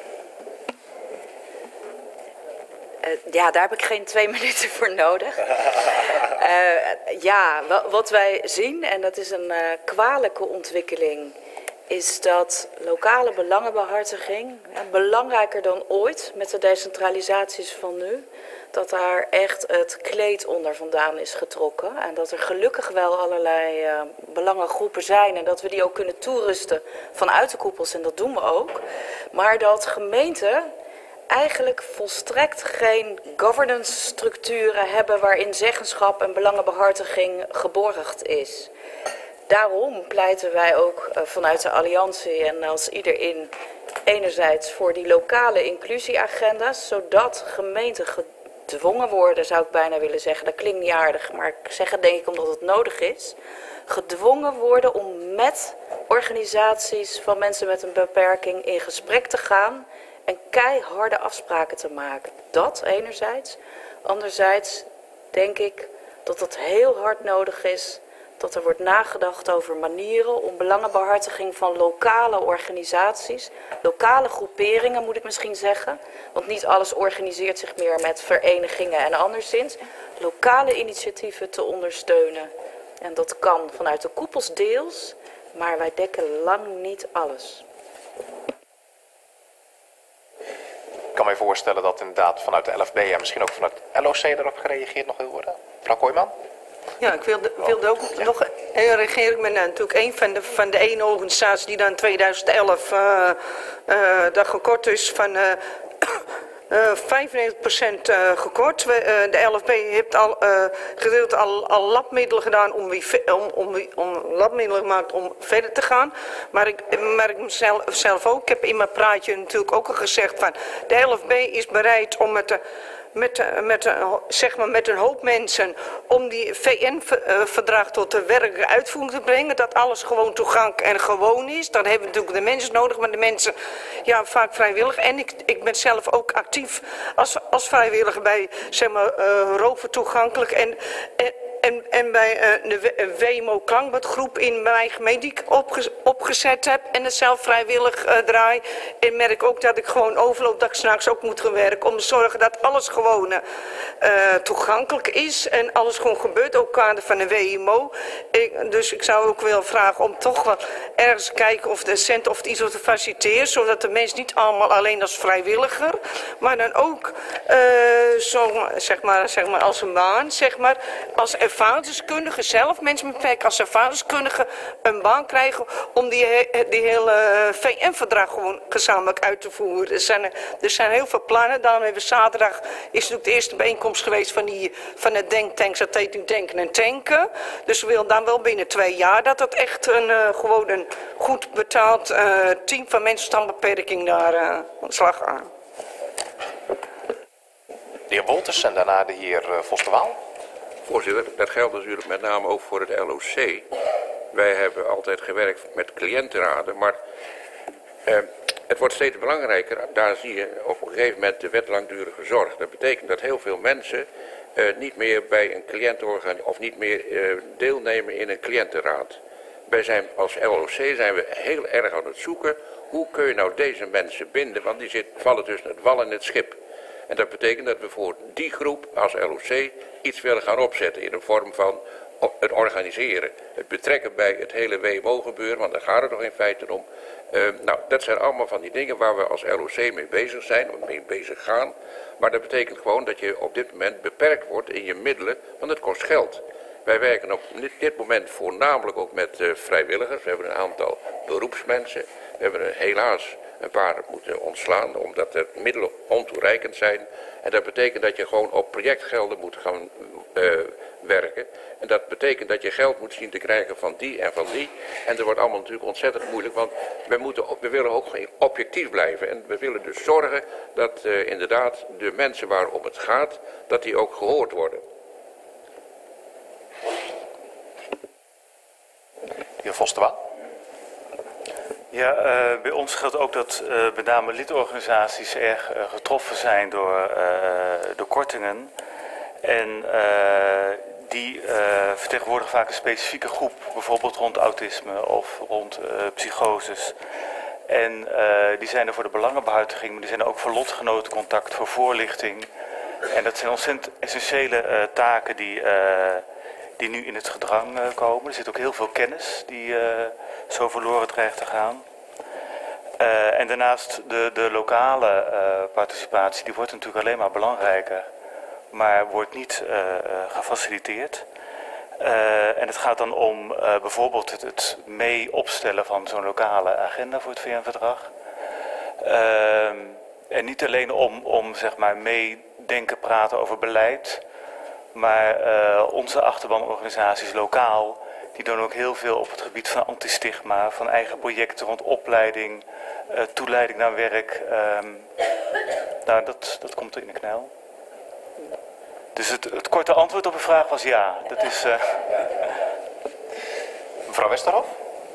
E: Uh, ja, daar heb ik geen twee minuten voor nodig. Uh, ja, wat wij zien, en dat is een uh, kwalijke ontwikkeling, is dat lokale belangenbehartiging, ja, belangrijker dan ooit met de decentralisaties van nu, dat daar echt het kleed onder vandaan is getrokken. En dat er gelukkig wel allerlei uh, belangengroepen zijn en dat we die ook kunnen toerusten vanuit de koepels, en dat doen we ook. Maar dat gemeenten eigenlijk volstrekt geen governance structuren hebben waarin zeggenschap en belangenbehartiging geborgd is. Daarom pleiten wij ook uh, vanuit de Alliantie en als Iedereen enerzijds voor die lokale inclusieagenda's, zodat gemeenten gedwongen worden, zou ik bijna willen zeggen, dat klinkt niet aardig, maar ik zeg het denk ik omdat het nodig is, gedwongen worden om met organisaties van mensen met een beperking in gesprek te gaan en keiharde afspraken te maken. Dat enerzijds. Anderzijds denk ik dat het heel hard nodig is dat er wordt nagedacht over manieren om belangenbehartiging van lokale organisaties, lokale groeperingen moet ik misschien zeggen, want niet alles organiseert zich meer met verenigingen en anderszins, lokale initiatieven te ondersteunen. En dat kan vanuit de koepels deels, maar wij dekken lang niet alles.
A: Ik kan me voorstellen dat inderdaad vanuit de L F B en misschien ook vanuit het L O C erop gereageerd nog wil worden. Mevrouw Kooijman?
G: Ja, ik wilde, wilde ook ja. nog reageren. Ik ben natuurlijk een van de, van de ene organisatie die dan in tweeduizend elf uh, uh, dat gekort is van uh, uh, vijfennegentig procent uh, gekort. We, uh, de L F B heeft al uh, gedeeld al, al labmiddelen gedaan om, wie, om, om, om labmiddelen gemaakt om verder te gaan. Maar ik merk mezelf zelf ook. Ik heb in mijn praatje natuurlijk ook al gezegd van de L F B is bereid om met de Met, met, zeg maar met een hoop mensen om die V N-verdrag tot de werkelijke uitvoering te brengen. Dat alles gewoon toegankelijk en gewoon is. Dan hebben we natuurlijk de mensen nodig, maar de mensen ja, vaak vrijwillig. En ik, ik ben zelf ook actief als, als vrijwilliger bij zeg maar, uh, roven toegankelijk. En, en, en, en bij uh, de W M O klankbadgroep in mijn gemeente die ik opge opgezet heb en het zelf vrijwillig uh, draai. En merk ook dat ik gewoon overloop dat ik s'nachts ook moet gaan werken om te zorgen dat alles gewoon uh, toegankelijk is en alles gewoon gebeurt, ook kader van de W M O. Ik, dus ik zou ook willen vragen om toch wel ergens kijken of de cent of het iets wat te faciliteren, zodat de mensen niet allemaal alleen als vrijwilliger, maar dan ook uh, zo, zeg maar, zeg maar als een baan, zeg maar, als ervaringsdeskundige zelf, mensen met beperking als ervaringsdeskundige een baan krijgen om die, die hele V N-verdrag gewoon gezamenlijk uit te voeren. Er zijn, er zijn heel veel plannen, daarom hebben we zaterdag, is natuurlijk de eerste bijeenkomst geweest van, die, van het denktanks, dat heet nu Denken en Tanken. Dus we willen dan wel binnen twee jaar dat het echt een, uh, gewoon een goed betaald uh, team van mensen met een beperking daar uh, aan de slag gaan.
A: De heer Wolters en daarna de heer uh, Vos de Waal.
L: Voorzitter, dat geldt natuurlijk met name ook voor het L O C. Wij hebben altijd gewerkt met cliëntenraden, maar uh, het wordt steeds belangrijker. Daar zie je op een gegeven moment de wet langdurige zorg. Dat betekent dat heel veel mensen uh, niet meer bij een cliëntenorganisatie of niet meer uh, deelnemen in een cliëntenraad. Wij zijn als L O C zijn we heel erg aan het zoeken. Hoe kun je nou deze mensen binden? Want die zit, vallen tussen het wal en het schip. En dat betekent dat we voor die groep als L O C iets willen gaan opzetten in de vorm van het organiseren. Het betrekken bij het hele W M O-gebeuren, want daar gaat het toch in feite om. Uh, nou, dat zijn allemaal van die dingen waar we als L O C mee bezig zijn, of mee bezig gaan. Maar dat betekent gewoon dat je op dit moment beperkt wordt in je middelen, want het kost geld. Wij werken op dit moment voornamelijk ook met uh, vrijwilligers. We hebben een aantal beroepsmensen. We hebben er helaas een paar moeten ontslaan omdat de middelen ontoereikend zijn. En dat betekent dat je gewoon op projectgelden moet gaan uh, werken. En dat betekent dat je geld moet zien te krijgen van die en van die. En dat wordt allemaal natuurlijk ontzettend moeilijk, want we, moeten, we willen ook objectief blijven. En we willen dus zorgen dat uh, inderdaad de mensen waarom het gaat, dat die ook gehoord worden.
A: De heer Vos de Waal.
H: Ja, uh, bij ons geldt ook dat uh, met name lidorganisaties erg uh, getroffen zijn door uh, de kortingen. En uh, die uh, vertegenwoordigen vaak een specifieke groep, bijvoorbeeld rond autisme of rond uh, psychoses. En uh, die zijn er voor de belangenbehartiging, maar die zijn er ook voor lotgenotencontact, voor voorlichting. En dat zijn ontzettend essentiële uh, taken die, uh, die nu in het gedrang uh, komen. Er zit ook heel veel kennis die uh, zo verloren dreigt te gaan. Uh, en daarnaast de, de lokale uh, participatie, die wordt natuurlijk alleen maar belangrijker, maar wordt niet uh, uh, gefaciliteerd. Uh, en het gaat dan om uh, bijvoorbeeld het, het mee opstellen van zo'n lokale agenda voor het V N-verdrag. Uh, en niet alleen om, om zeg maar meedenken, praten over beleid, maar uh, onze achterbanorganisaties lokaal, die doen ook heel veel op het gebied van antistigma, van eigen projecten rond opleiding, uh, toeleiding naar werk. Um, nou, dat, dat komt er in de knel. Dus het, het korte antwoord op de vraag was ja. Dat is, uh...
A: Mevrouw Westerhof.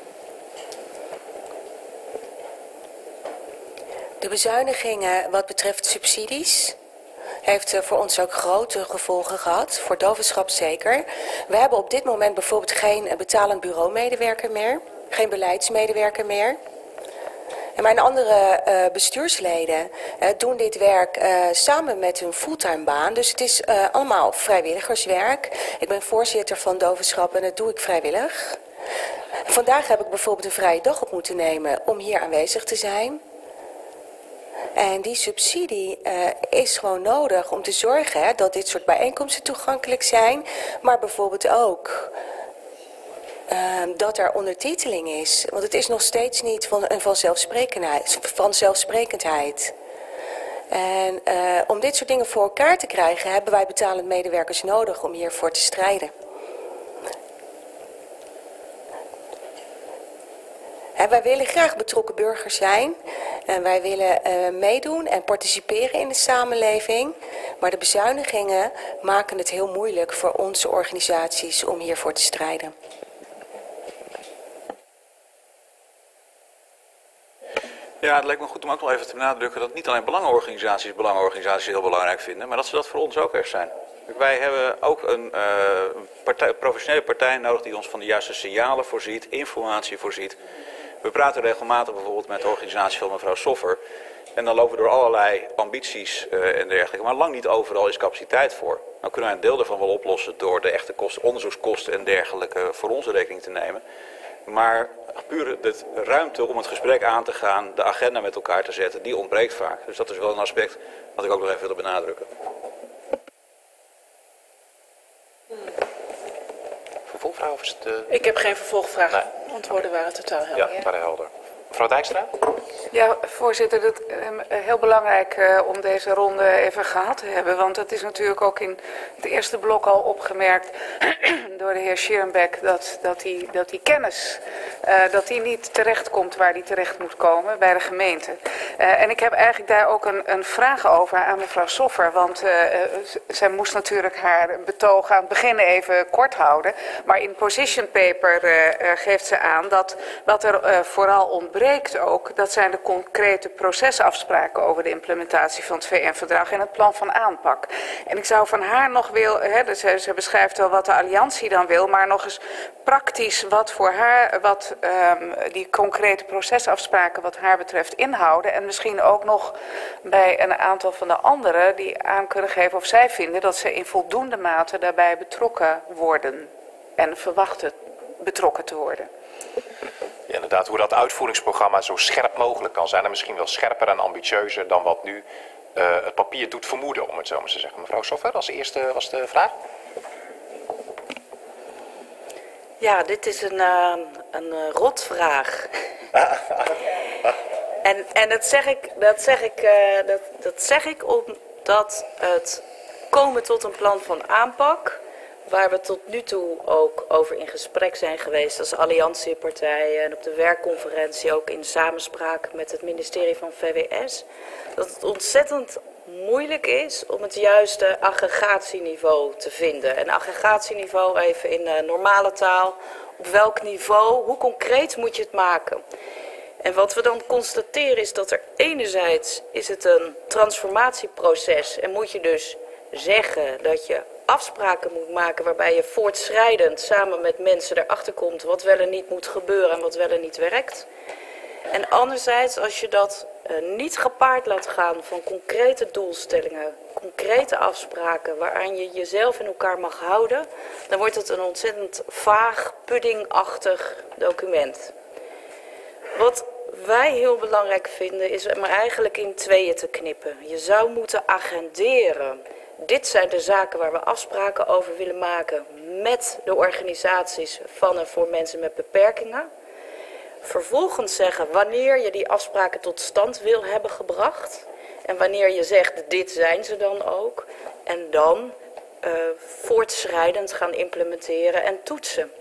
I: De bezuinigingen wat betreft subsidies heeft voor ons ook grote gevolgen gehad, voor dovenschap zeker. We hebben op dit moment bijvoorbeeld geen betalend bureaumedewerker meer, geen beleidsmedewerker meer. En mijn andere uh, bestuursleden uh, doen dit werk uh, samen met hun fulltime baan. Dus het is uh, allemaal vrijwilligerswerk. Ik ben voorzitter van dovenschap en dat doe ik vrijwillig. Vandaag heb ik bijvoorbeeld een vrije dag op moeten nemen om hier aanwezig te zijn. En die subsidie uh, is gewoon nodig om te zorgen hè, dat dit soort bijeenkomsten toegankelijk zijn. Maar bijvoorbeeld ook uh, dat er ondertiteling is. Want het is nog steeds niet van een vanzelfsprekendheid. vanzelfsprekendheid. En uh, om dit soort dingen voor elkaar te krijgen hebben wij betalend medewerkers nodig om hiervoor te strijden. En wij willen graag betrokken burgers zijn. En wij willen uh, meedoen en participeren in de samenleving. Maar de bezuinigingen maken het heel moeilijk voor onze organisaties om hiervoor te strijden.
M: Ja, het lijkt me goed om ook nog even te benadrukken dat niet alleen belangenorganisaties belangenorganisaties heel belangrijk vinden, maar dat ze dat voor ons ook echt zijn. Wij hebben ook een uh, partij, professionele partij nodig die ons van de juiste signalen voorziet, informatie voorziet. We praten regelmatig bijvoorbeeld met de organisatie van mevrouw Soffer. En dan lopen we door allerlei ambities uh, en dergelijke. Maar lang niet overal is capaciteit voor. Nou kunnen wij een deel daarvan wel oplossen door de echte kosten, onderzoekskosten en dergelijke voor onze rekening te nemen. Maar puur de ruimte om het gesprek aan te gaan, de agenda met elkaar te zetten, die ontbreekt vaak. Dus dat is wel een aspect wat ik ook nog even wil benadrukken.
A: Vervolgvraag of is het... Uh...
C: Ik heb geen vervolgvraag.
A: Nee.
C: Antwoorden waren totaal helder.
A: Ja, waren helder. Mevrouw Dijkstra?
N: Ja, voorzitter, het is heel belangrijk uh, om deze ronde even gehad te hebben. Want het is natuurlijk ook in het eerste blok al opgemerkt door de heer Scherenbeck dat, dat, die, dat die kennis uh, dat die niet terecht komt waar die terecht moet komen bij de gemeente. Uh, en ik heb eigenlijk daar ook een, een vraag over aan mevrouw Soffer. Want uh, zij moest natuurlijk haar betoog aan het begin even kort houden. Maar in position paper uh, uh, geeft ze aan dat wat er uh, vooral ontbreekt ook, dat zijn de concrete procesafspraken over de implementatie van het V N-verdrag en het plan van aanpak. En ik zou van haar nog willen, hè, ze, ze beschrijft wel wat de alliantie dan wil, maar nog eens praktisch wat voor haar, wat um, die concrete procesafspraken wat haar betreft inhouden. En misschien ook nog bij een aantal van de anderen die aan kunnen geven of zij vinden dat ze in voldoende mate daarbij betrokken worden en verwachten betrokken te worden.
A: Ja, inderdaad, hoe dat uitvoeringsprogramma zo scherp mogelijk kan zijn en misschien wel scherper en ambitieuzer dan wat nu uh, het papier doet vermoeden, om het zo maar te zeggen. Mevrouw Soffer, als eerste was de vraag.
E: Ja, dit is een, uh, een uh, rotvraag. en en dat zeg ik, dat zeg ik, uh, dat, dat zeg ik omdat het komen tot een plan van aanpak, waar we tot nu toe ook over in gesprek zijn geweest als alliantiepartijen en op de werkconferentie ook in samenspraak met het ministerie van V W S, dat het ontzettend moeilijk is om het juiste aggregatieniveau te vinden. En aggregatieniveau even in uh, normale taal, op welk niveau, hoe concreet moet je het maken? En wat we dan constateren is dat er enerzijds is het een transformatieproces en moet je dus zeggen dat je afspraken moet maken waarbij je voortschrijdend samen met mensen erachter komt wat wel en niet moet gebeuren en wat wel en niet werkt. En anderzijds, als je dat uh, niet gepaard laat gaan van concrete doelstellingen, concrete afspraken waaraan je jezelf in elkaar mag houden, dan wordt het een ontzettend vaag, puddingachtig document. Wat wij heel belangrijk vinden is hem eigenlijk in tweeën te knippen. Je zou moeten agenderen. Dit zijn de zaken waar we afspraken over willen maken met de organisaties van en voor mensen met beperkingen. Vervolgens zeggen wanneer je die afspraken tot stand wil hebben gebracht. En wanneer je zegt dit zijn ze dan ook. En dan uh, voortschrijdend gaan implementeren en toetsen.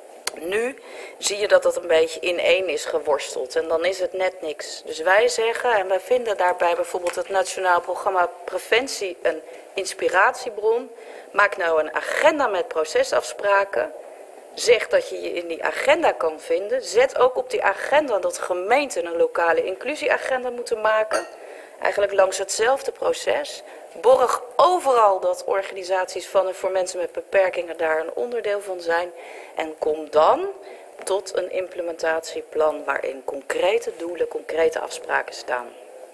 E: Nu zie je dat dat een beetje in één is geworsteld en dan is het net niks. Dus wij zeggen, en wij vinden daarbij bijvoorbeeld het Nationaal Programma Preventie een inspiratiebron. Maak nou een agenda met procesafspraken. Zeg dat je je in die agenda kan vinden. Zet ook op die agenda dat gemeenten een lokale inclusieagenda moeten maken. Eigenlijk langs hetzelfde proces. Borg overal dat organisaties van en voor mensen met beperkingen daar een onderdeel van zijn. En kom dan tot een implementatieplan waarin concrete doelen, concrete afspraken staan.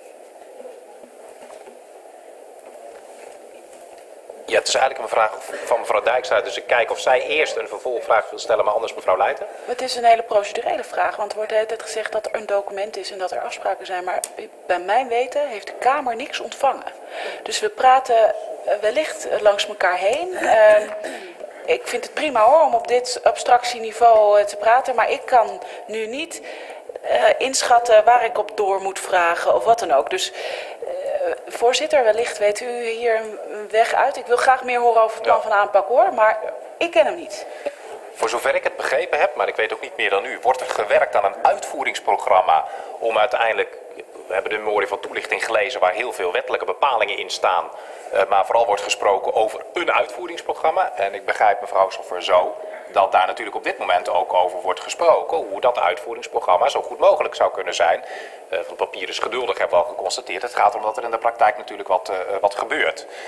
A: Ja, het is eigenlijk een vraag van mevrouw Dijkstra, dus ik kijk of zij eerst een vervolgvraag wil stellen, maar anders mevrouw Leijten.
C: Het is een hele procedurele vraag, want er wordt de hele tijd gezegd dat er een document is en dat er afspraken zijn. Maar bij mijn weten heeft de Kamer niks ontvangen. Dus we praten wellicht langs elkaar heen. Uh, ik vind het prima hoor om op dit abstractieniveau te praten, maar ik kan nu niet uh, inschatten waar ik op door moet vragen of wat dan ook. Dus uh, voorzitter, wellicht weet u hier een weg uit. Ik wil graag meer horen over het plan van aanpak hoor, maar ik ken hem niet.
A: Voor zover ik het begrepen heb, maar ik weet ook niet meer dan u, wordt er gewerkt aan een uitvoeringsprogramma om uiteindelijk, we hebben de memorie van toelichting gelezen waar heel veel wettelijke bepalingen in staan, uh, maar vooral wordt gesproken over een uitvoeringsprogramma. En ik begrijp mevrouw Soffer zo dat daar natuurlijk op dit moment ook over wordt gesproken hoe dat uitvoeringsprogramma zo goed mogelijk zou kunnen zijn. Uh, van het papier is geduldig, hebben we al geconstateerd. Het gaat om dat er in de praktijk natuurlijk wat, uh, wat gebeurt.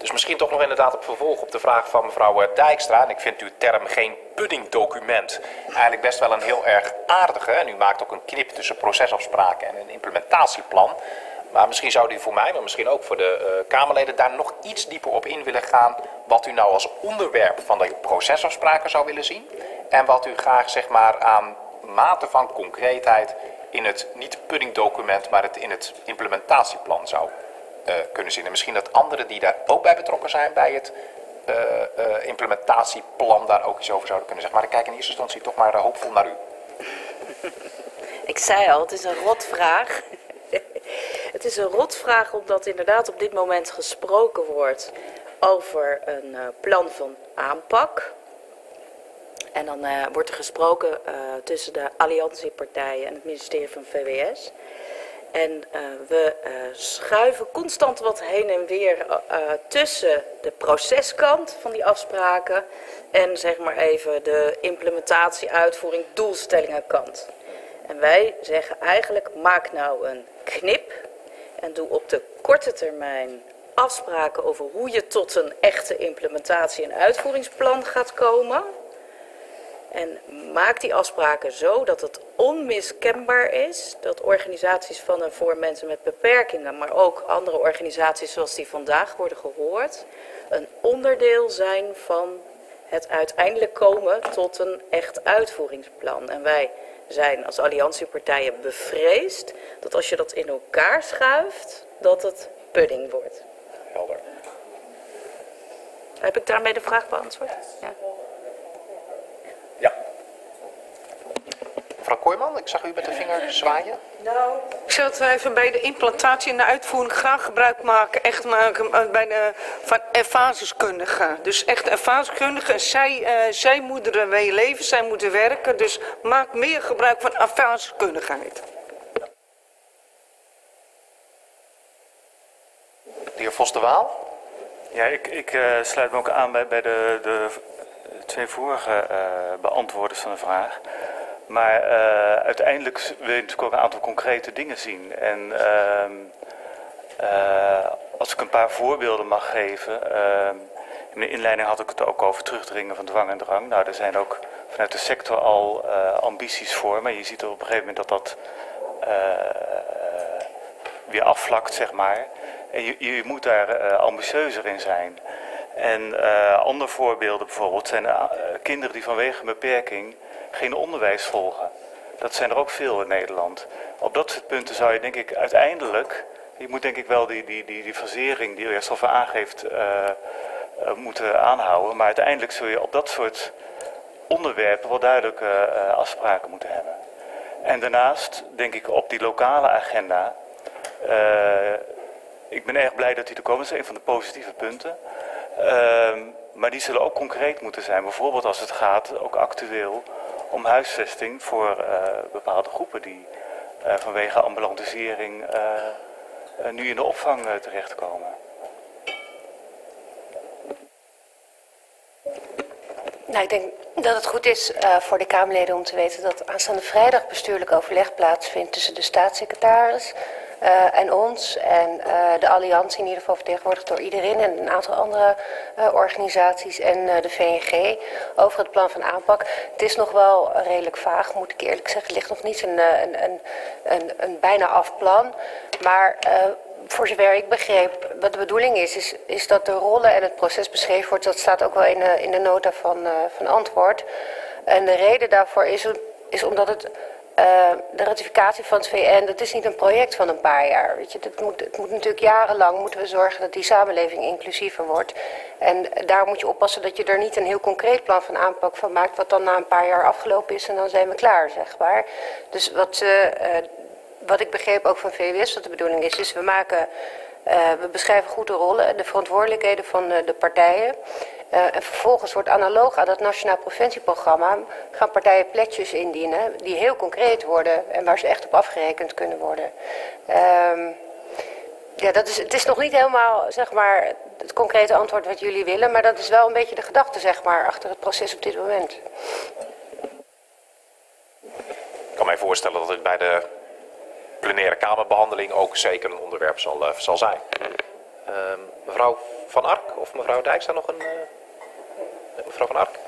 A: Dus misschien toch nog inderdaad op vervolg op de vraag van mevrouw Dijkstra. En ik vind uw term geen puddingdocument eigenlijk best wel een heel erg aardige. En u maakt ook een knip tussen procesafspraken en een implementatieplan. Maar misschien zou u voor mij, maar misschien ook voor de uh, Kamerleden, daar nog iets dieper op in willen gaan. Wat u nou als onderwerp van de procesafspraken zou willen zien. En wat u graag zeg maar aan mate van concreetheid in het niet puddingdocument, maar het in het implementatieplan zou uh, kunnen zien. En misschien dat anderen die daar ook bij betrokken zijn bij het uh, uh, implementatieplan daar ook iets over zouden kunnen zeggen. Maar ik kijk in eerste instantie toch maar uh, hoopvol naar u.
E: Ik zei al, het is een rotvraag. Het is een rotvraag omdat inderdaad op dit moment gesproken wordt over een uh, plan van aanpak. En dan uh, wordt er gesproken uh, tussen de alliantiepartijen en het ministerie van V W S. En uh, we uh, schuiven constant wat heen en weer uh, tussen de proceskant van die afspraken en zeg maar even de implementatie, uitvoering, doelstellingenkant. En wij zeggen eigenlijk, maak nou een knip en doe op de korte termijn afspraken over hoe je tot een echte implementatie- en uitvoeringsplan gaat komen. En maak die afspraken zo dat het onmiskenbaar is dat organisaties van en voor mensen met beperkingen, maar ook andere organisaties zoals die vandaag worden gehoord, een onderdeel zijn van het uiteindelijk komen tot een echt uitvoeringsplan. En wij zijn als alliantiepartijen bevreesd dat als je dat in elkaar schuift, dat het pudding wordt.
A: Helder.
E: Heb ik daarmee de vraag beantwoord? Ja.
A: Mevrouw Kooijman, ik zag u met de vinger zwaaien.
G: Nou, ik zou het even bij de implantatie en de uitvoering graag gebruik maken, echt maken bij de, van ervaringskundigen. Dus echt ervaringskundigen, zij, uh, zij moeten er mee leven, zij moeten werken, dus maak meer gebruik van ervaringskundigheid.
A: De heer Vos de Waal.
H: Ja, ik, ik uh, sluit me ook aan bij, bij de, de twee vorige uh, beantwoorders van de vraag. Maar uh, uiteindelijk wil je natuurlijk ook een aantal concrete dingen zien. En uh, uh, als ik een paar voorbeelden mag geven. Uh, in de inleiding had ik het ook over terugdringen van dwang en drang. Nou, er zijn ook vanuit de sector al uh, ambities voor. Maar je ziet er op een gegeven moment dat dat uh, weer afvlakt, zeg maar. En je, je moet daar uh, ambitieuzer in zijn. En uh, andere voorbeelden bijvoorbeeld zijn uh, kinderen die vanwege een beperking geen onderwijs volgen. Dat zijn er ook veel in Nederland. Op dat soort punten zou je denk ik uiteindelijk, je moet denk ik wel die, die, die, die fasering die u eerst al aangeeft uh, uh, moeten aanhouden. Maar uiteindelijk zul je op dat soort onderwerpen wel duidelijke uh, afspraken moeten hebben. En daarnaast denk ik op die lokale agenda. Uh, ik ben erg blij dat die er komen, dat is een van de positieve punten. Uh, maar die zullen ook concreet moeten zijn. Bijvoorbeeld als het gaat, ook actueel, om huisvesting voor uh, bepaalde groepen die uh, vanwege ambulantisering uh, uh, nu in de opvang uh, terechtkomen.
I: Nou, ik denk dat het goed is uh, voor de Kamerleden om te weten dat aanstaande vrijdag bestuurlijk overleg plaatsvindt tussen de staatssecretaris uh, en ons en uh, de alliantie, in ieder geval vertegenwoordigd door iedereen en een aantal andere uh, organisaties en uh, de V N G over het plan van aanpak. Het is nog wel redelijk vaag, moet ik eerlijk zeggen. Het ligt nog niet een, een, een, een, een bijna af plan, maar uh, voor zover ik begreep, wat de bedoeling is, is, is dat de rollen en het proces beschreven wordt. Dat staat ook wel in de, in de nota van, uh, van antwoord. En de reden daarvoor is, is omdat het, uh, de ratificatie van het V N, dat is niet een project van een paar jaar. Weet je, dat moet, het moet natuurlijk jarenlang moeten we zorgen dat die samenleving inclusiever wordt. En daar moet je oppassen dat je er niet een heel concreet plan van aanpak van maakt, wat dan na een paar jaar afgelopen is en dan zijn we klaar, zeg maar. Dus wat uh, Wat ik begreep ook van V W S wat de bedoeling is, is we maken, uh, we beschrijven goed de rollen en de verantwoordelijkheden van uh, de partijen. Uh, en vervolgens wordt analoog aan dat Nationaal Preventieprogramma gaan partijen pledges indienen die heel concreet worden en waar ze echt op afgerekend kunnen worden. Um, ja, dat is, het is nog niet helemaal zeg maar, het concrete antwoord wat jullie willen, maar dat is wel een beetje de gedachte zeg maar, achter het proces op dit moment.
A: Ik kan mij voorstellen dat het bij de plenaire kamerbehandeling ook zeker een onderwerp zal, uh, zal zijn. Uh, mevrouw Van Ark of mevrouw Dijkstra nog een... Uh, mevrouw Van Ark?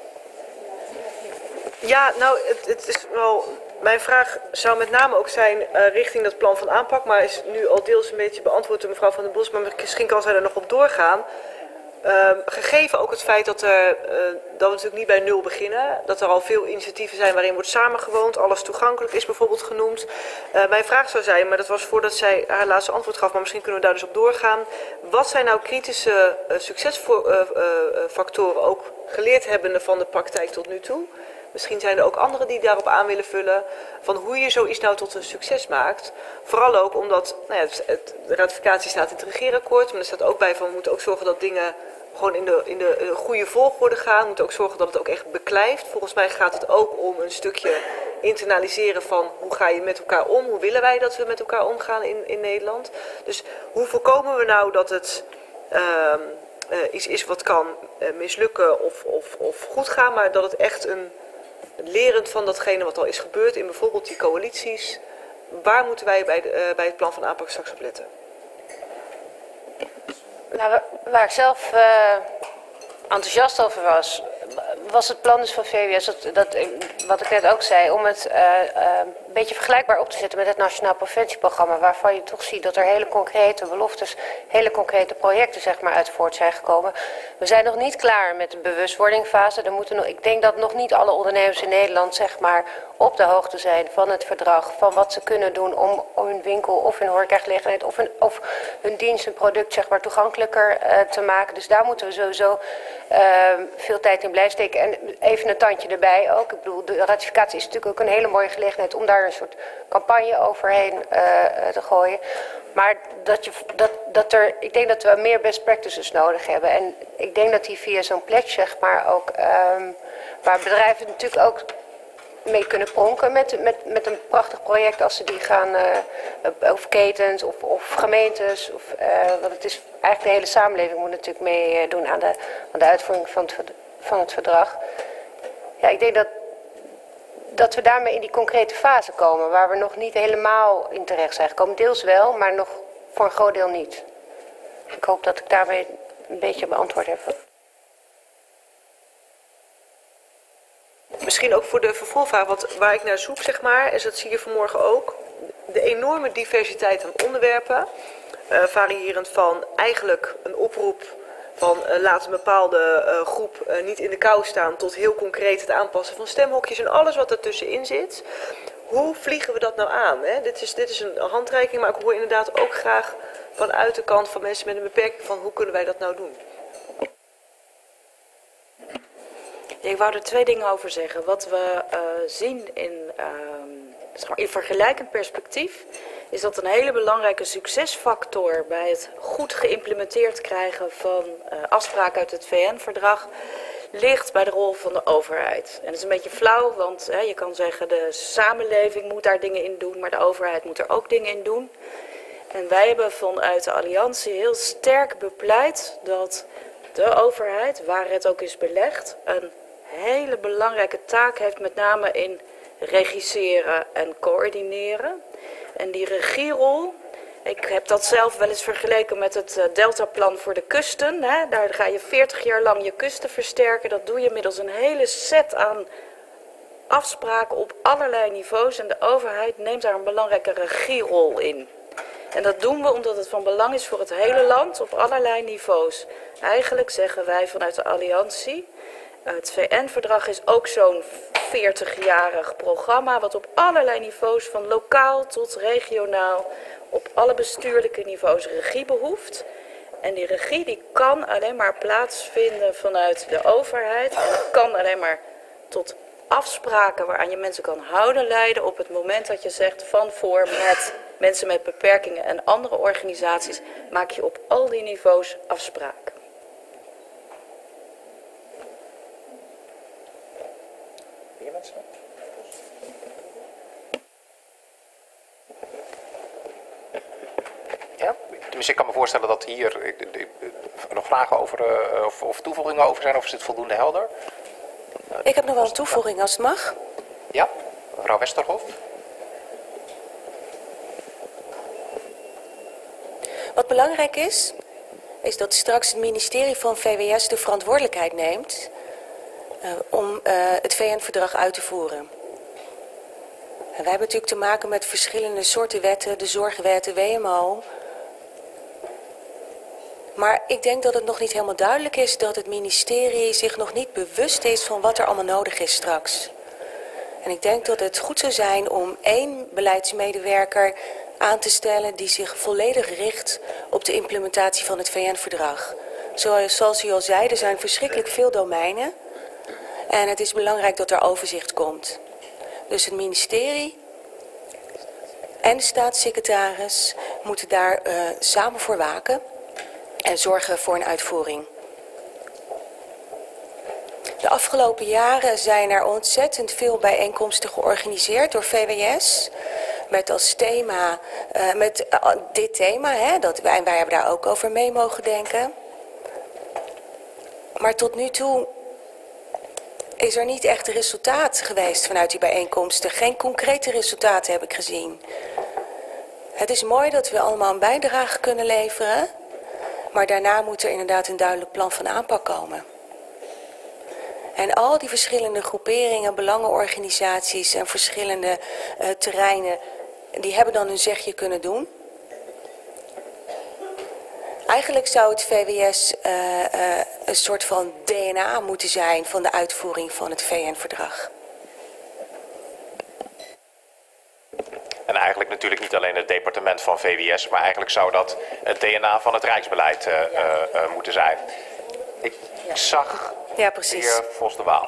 D: Ja, nou, het, het is wel... Mijn vraag zou met name ook zijn uh, richting dat plan van aanpak, maar is nu al deels een beetje beantwoord door mevrouw Van den Bos, maar misschien kan zij er nog op doorgaan. Uh, gegeven ook het feit dat, er, uh, dat we natuurlijk niet bij nul beginnen, dat er al veel initiatieven zijn waarin wordt samengewoond, alles toegankelijk is bijvoorbeeld genoemd. Uh, mijn vraag zou zijn, maar dat was voordat zij haar laatste antwoord gaf, maar misschien kunnen we daar dus op doorgaan. Wat zijn nou kritische uh, succesfactoren, ook geleerd hebbende van de praktijk tot nu toe? Misschien zijn er ook anderen die daarop aan willen vullen, van hoe je zoiets nou tot een succes maakt. Vooral ook omdat, nou ja, het, het, de ratificatie staat in het regeerakkoord, maar er staat ook bij van we moeten ook zorgen dat dingen gewoon in de, in de uh, goede volgorde gaan. We moeten ook zorgen dat het ook echt beklijft. Volgens mij gaat het ook om een stukje internaliseren van hoe ga je met elkaar om, hoe willen wij dat we met elkaar omgaan in, in Nederland. Dus hoe voorkomen we nou dat het uh, uh, iets is wat kan uh, mislukken of, of, of goed gaan, maar dat het echt een lerend van datgene wat al is gebeurd in bijvoorbeeld die coalities. Waar moeten wij bij, de, uh, bij het plan van aanpak straks op letten?
O: Nou, waar ik zelf uh, enthousiast over was, was het plan dus van V W S, dat, dat, wat ik net ook zei, om het uh, uh, een beetje vergelijkbaar op te zetten met het Nationaal Preventieprogramma, waarvan je toch ziet dat er hele concrete beloftes, hele concrete projecten zeg maar uit voort zijn gekomen. We zijn nog niet klaar met de bewustwordingfase. Er moeten nog, ik denk dat nog niet alle ondernemers in Nederland zeg maar op de hoogte zijn van het verdrag, van wat ze kunnen doen om, om hun winkel of hun horecagelegenheid of, hun, of hun dienst, hun product zeg maar toegankelijker uh, te maken. Dus daar moeten we sowieso uh, veel tijd in blijven steken. En even een tandje erbij ook. Ik bedoel, de ratificatie is natuurlijk ook een hele mooie gelegenheid om daar een soort campagne overheen uh, te gooien. Maar dat je, dat, dat er, ik denk dat we meer best practices nodig hebben. En ik denk dat die via zo'n pledge zeg maar ook, um, waar bedrijven natuurlijk ook mee kunnen pronken met, met, met een prachtig project als ze die gaan, uh, of ketens of, of gemeentes. Of, uh, want het is eigenlijk de hele samenleving moet natuurlijk meedoen aan de, aan de uitvoering van het, van het verdrag. Ja, ik denk dat, dat we daarmee in die concrete fase komen, waar we nog niet helemaal in terecht zijn gekomen. Deels wel, maar nog voor een groot deel niet. Ik hoop dat ik daarmee een beetje beantwoord heb.
D: Misschien ook voor de vervolgvraag, want waar ik naar zoek, zeg maar, en dat zie je vanmorgen ook, de enorme diversiteit aan onderwerpen, uh, variërend van eigenlijk een oproep van uh, laat een bepaalde uh, groep uh, niet in de kou staan, tot heel concreet het aanpassen van stemhokjes en alles wat ertussenin zit. Hoe vliegen we dat nou aan? Hè? Dit is, dit is een handreiking, maar ik hoor inderdaad ook graag vanuit de kant van mensen met een beperking van hoe kunnen wij dat nou doen?
E: Ik wou er twee dingen over zeggen. Wat we uh, zien in, uh, zeg maar in vergelijkend perspectief is dat een hele belangrijke succesfactor bij het goed geïmplementeerd krijgen van uh, afspraken uit het V N-verdrag ligt bij de rol van de overheid. En dat is een beetje flauw, want hè, je kan zeggen de samenleving moet daar dingen in doen, maar de overheid moet er ook dingen in doen. En wij hebben vanuit de Alliantie heel sterk bepleit dat de overheid, waar het ook is belegd, een hele belangrijke taak heeft, met name in regisseren en coördineren. En die regierol, ik heb dat zelf wel eens vergeleken met het Deltaplan voor de kusten. Hè. Daar ga je veertig jaar lang je kusten versterken. Dat doe je middels een hele set aan afspraken op allerlei niveaus. En de overheid neemt daar een belangrijke regierol in. En dat doen we omdat het van belang is voor het hele land op allerlei niveaus. Eigenlijk zeggen wij vanuit de Alliantie, het V N-verdrag is ook zo'n veertigjarig programma wat op allerlei niveaus, van lokaal tot regionaal, op alle bestuurlijke niveaus regie behoeft. En die regie die kan alleen maar plaatsvinden vanuit de overheid en dat kan alleen maar tot afspraken waaraan je mensen kan houden leiden op het moment dat je zegt van voor met mensen met beperkingen en andere organisaties maak je op al die niveaus afspraken.
B: Meer mensen?
A: Ja, dus ik kan me voorstellen dat hier ik, ik, nog vragen over uh, of, of toevoegingen over zijn, of is het voldoende helder? Uh,
I: ik heb nog wel een toevoeging als het mag.
A: Ja, mevrouw Westerhof.
I: Wat belangrijk is, is dat straks het ministerie van V W S de verantwoordelijkheid neemt uh, om uh, het V N-verdrag uit te voeren. En wij hebben natuurlijk te maken met verschillende soorten wetten, de zorgwet, de W M O. Maar ik denk dat het nog niet helemaal duidelijk is dat het ministerie zich nog niet bewust is van wat er allemaal nodig is straks. En ik denk dat het goed zou zijn om één beleidsmedewerker aan te stellen die zich volledig richt op de implementatie van het V N-verdrag. Zoals, zoals u al zei, er zijn verschrikkelijk veel domeinen. En het is belangrijk dat er overzicht komt. Dus het ministerie en de staatssecretaris moeten daar uh, samen voor waken en zorgen voor een uitvoering. De afgelopen jaren zijn er ontzettend veel bijeenkomsten georganiseerd door V W S. Met als thema, uh, met uh, dit thema, hè, dat wij, wij hebben daar ook over mee mogen denken. Maar tot nu toe is er niet echt resultaat geweest vanuit die bijeenkomsten. Geen concrete resultaten heb ik gezien. Het is mooi dat we allemaal een bijdrage kunnen leveren. Maar daarna moet er inderdaad een duidelijk plan van aanpak komen. En al die verschillende groeperingen, belangenorganisaties en verschillende uh, terreinen, die hebben dan hun zegje kunnen doen. Eigenlijk zou het V W S uh, uh, een soort van D N A moeten zijn van de uitvoering van het V N-verdrag.
A: En eigenlijk natuurlijk niet alleen het departement van V W S, maar eigenlijk zou dat het D N A van het Rijksbeleid uh, uh, uh, moeten zijn. Ik zag
I: ja, precies.
A: de heer Vos de Waal.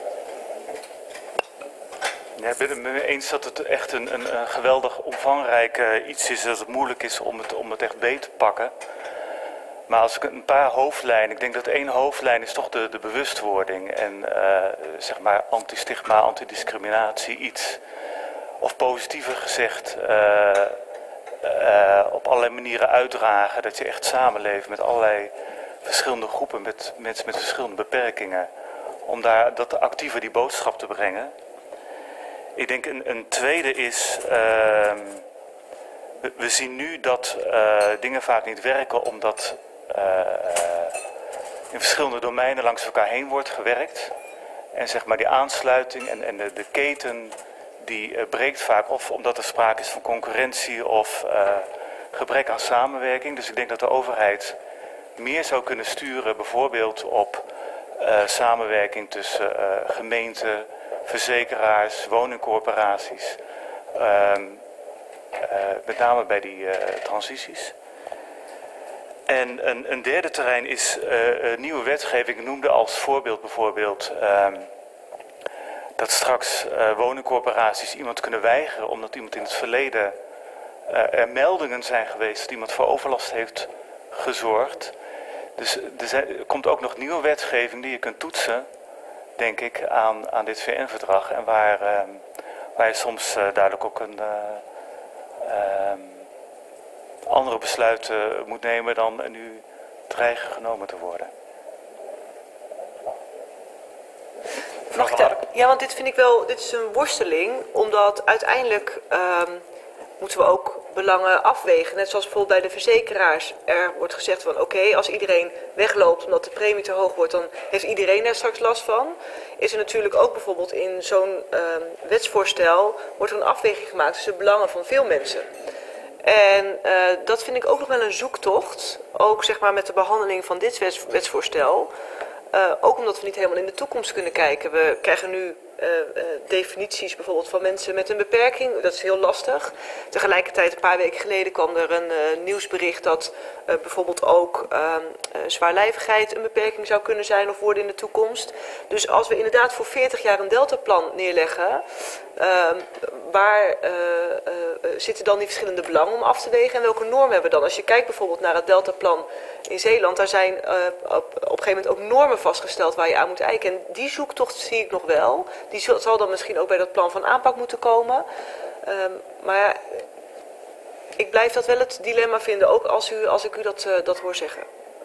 H: Ja, ik ben het mee eens dat het echt een, een, een geweldig omvangrijk uh, iets is. Dat het moeilijk is om het, om het echt beet te pakken. Maar als ik een paar hoofdlijnen, ik denk dat één hoofdlijn is toch de, de bewustwording. En uh, zeg maar anti-stigma, antidiscriminatie, iets. Of positiever gezegd, uh, uh, op allerlei manieren uitdragen. Dat je echt samenleeft met allerlei verschillende groepen, met mensen met verschillende beperkingen. Om daar dat actiever die boodschap te brengen. Ik denk een, een tweede is, uh, we, we zien nu dat uh, dingen vaak niet werken omdat uh, in verschillende domeinen langs elkaar heen wordt gewerkt. En zeg maar die aansluiting en, en de, de keten die uh, breekt vaak of omdat er sprake is van concurrentie of uh, gebrek aan samenwerking. Dus ik denk dat de overheid meer zou kunnen sturen bijvoorbeeld op uh, samenwerking tussen uh, gemeenten, verzekeraars, woningcorporaties, uh, uh, met name bij die uh, transities. En een, een derde terrein is uh, nieuwe wetgeving. Ik noemde als voorbeeld bijvoorbeeld uh, dat straks uh, woningcorporaties iemand kunnen weigeren omdat iemand in het verleden uh, er meldingen zijn geweest dat iemand voor overlast heeft gezorgd. Dus er, zijn, er komt ook nog nieuwe wetgeving die je kunt toetsen, denk ik, aan, aan dit V N-verdrag. En waar, uh, waar je soms uh, duidelijk ook een uh, uh, andere besluiten moet nemen dan nu dreigen genomen te worden.
D: Mag ik daar? Ja, want dit vind ik wel, dit is een worsteling, omdat uiteindelijk um, moeten we ook belangen afwegen. Net zoals bijvoorbeeld bij de verzekeraars. Er wordt gezegd van oké, okay, als iedereen wegloopt omdat de premie te hoog wordt, dan heeft iedereen daar straks last van. Is er natuurlijk ook bijvoorbeeld in zo'n um, wetsvoorstel, wordt er een afweging gemaakt tussen de belangen van veel mensen. En uh, dat vind ik ook nog wel een zoektocht, ook zeg maar met de behandeling van dit wets, wetsvoorstel. Uh, ook omdat we niet helemaal in de toekomst kunnen kijken. We krijgen nu uh, uh, definities bijvoorbeeld van mensen met een beperking. Dat is heel lastig. Tegelijkertijd, een paar weken geleden kwam er een uh, nieuwsbericht dat uh, bijvoorbeeld ook uh, uh, zwaarlijvigheid een beperking zou kunnen zijn of worden in de toekomst. Dus als we inderdaad voor veertig jaar een deltaplan neerleggen, uh, waar uh, uh, zitten dan die verschillende belangen om af te wegen en welke normen hebben we dan? Als je kijkt bijvoorbeeld naar het deltaplan in Zeeland, daar zijn uh, op, op een gegeven moment ook normen vastgesteld waar je aan moet eiken. En die zoektocht zie ik nog wel. Die zal dan misschien ook bij dat plan van aanpak moeten komen. Um, maar ja, ik blijf dat wel het dilemma vinden, ook als, u, als ik u dat, uh, dat hoor zeggen.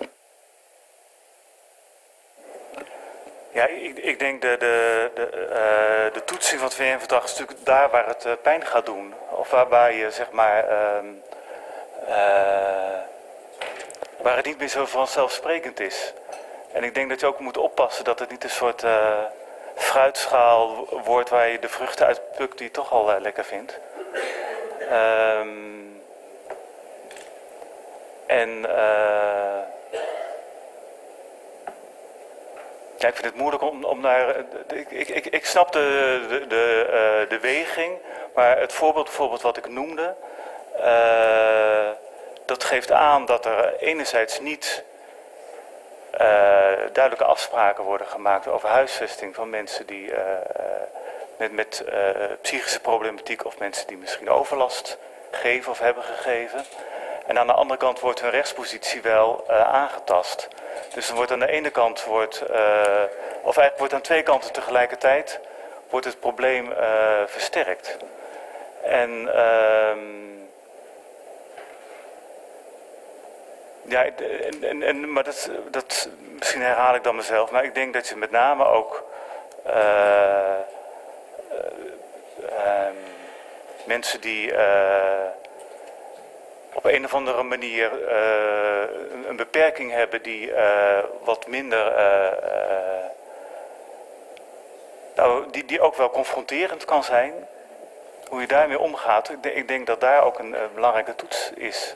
H: Ja, ik, ik denk de, de, de, uh, de toetsing van het V N-verdrag is natuurlijk daar waar het uh, pijn gaat doen. Of waar, waar je zeg maar... Uh, uh, waar het niet meer zo vanzelfsprekend is. En ik denk dat je ook moet oppassen dat het niet een soort uh, fruitschaal wordt waar je de vruchten uit plukt die je toch al uh, lekker vindt. Um, en uh, ja, ik vind het moeilijk om, om naar... Ik, ik, ik, ik snap de, de, de, uh, de weging, maar het voorbeeld bijvoorbeeld wat ik noemde, uh, dat geeft aan dat er enerzijds niet uh, duidelijke afspraken worden gemaakt over huisvesting van mensen die uh, met, met uh, psychische problematiek of mensen die misschien overlast geven of hebben gegeven. En aan de andere kant wordt hun rechtspositie wel uh, aangetast. Dus dan wordt aan de ene kant, wordt, uh, of eigenlijk wordt aan twee kanten tegelijkertijd, wordt het probleem uh, versterkt. En, uh, ja, en, en, maar dat, dat, misschien herhaal ik dan mezelf, maar ik denk dat je met name ook uh, uh, uh, mensen die uh, op een of andere manier uh, een, een beperking hebben die uh, wat minder, uh, uh, nou, die, die ook wel confronterend kan zijn, hoe je daarmee omgaat. Ik denk, ik denk dat daar ook een uh, belangrijke toets is.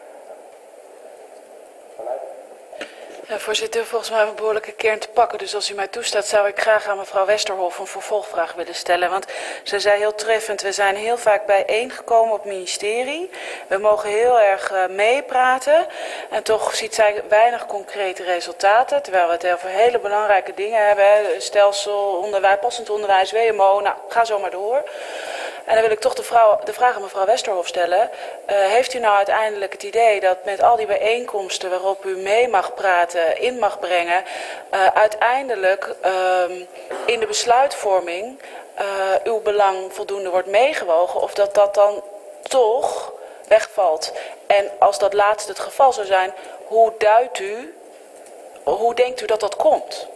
C: Ja, voorzitter, volgens mij een behoorlijke kern te pakken. Dus als u mij toestaat, zou ik graag aan mevrouw Westerhof een vervolgvraag willen stellen. Want ze zei heel treffend, we zijn heel vaak bijeengekomen op het ministerie. We mogen heel erg uh, meepraten. En toch ziet zij weinig concrete resultaten. Terwijl we het over hele belangrijke dingen hebben. Hè, stelsel, onderwijs, passend onderwijs, W M O. Nou, ga zo maar door. En dan wil ik toch de, vrouw, de vraag aan mevrouw Westerhof stellen. Uh, heeft u nou uiteindelijk het idee dat met al die bijeenkomsten waarop u mee mag praten, in mag brengen, uh, uiteindelijk uh, in de besluitvorming uh, uw belang voldoende wordt meegewogen, of dat dat dan toch wegvalt? En als dat laatste het geval zou zijn, hoe duidt u, hoe denkt u dat dat komt?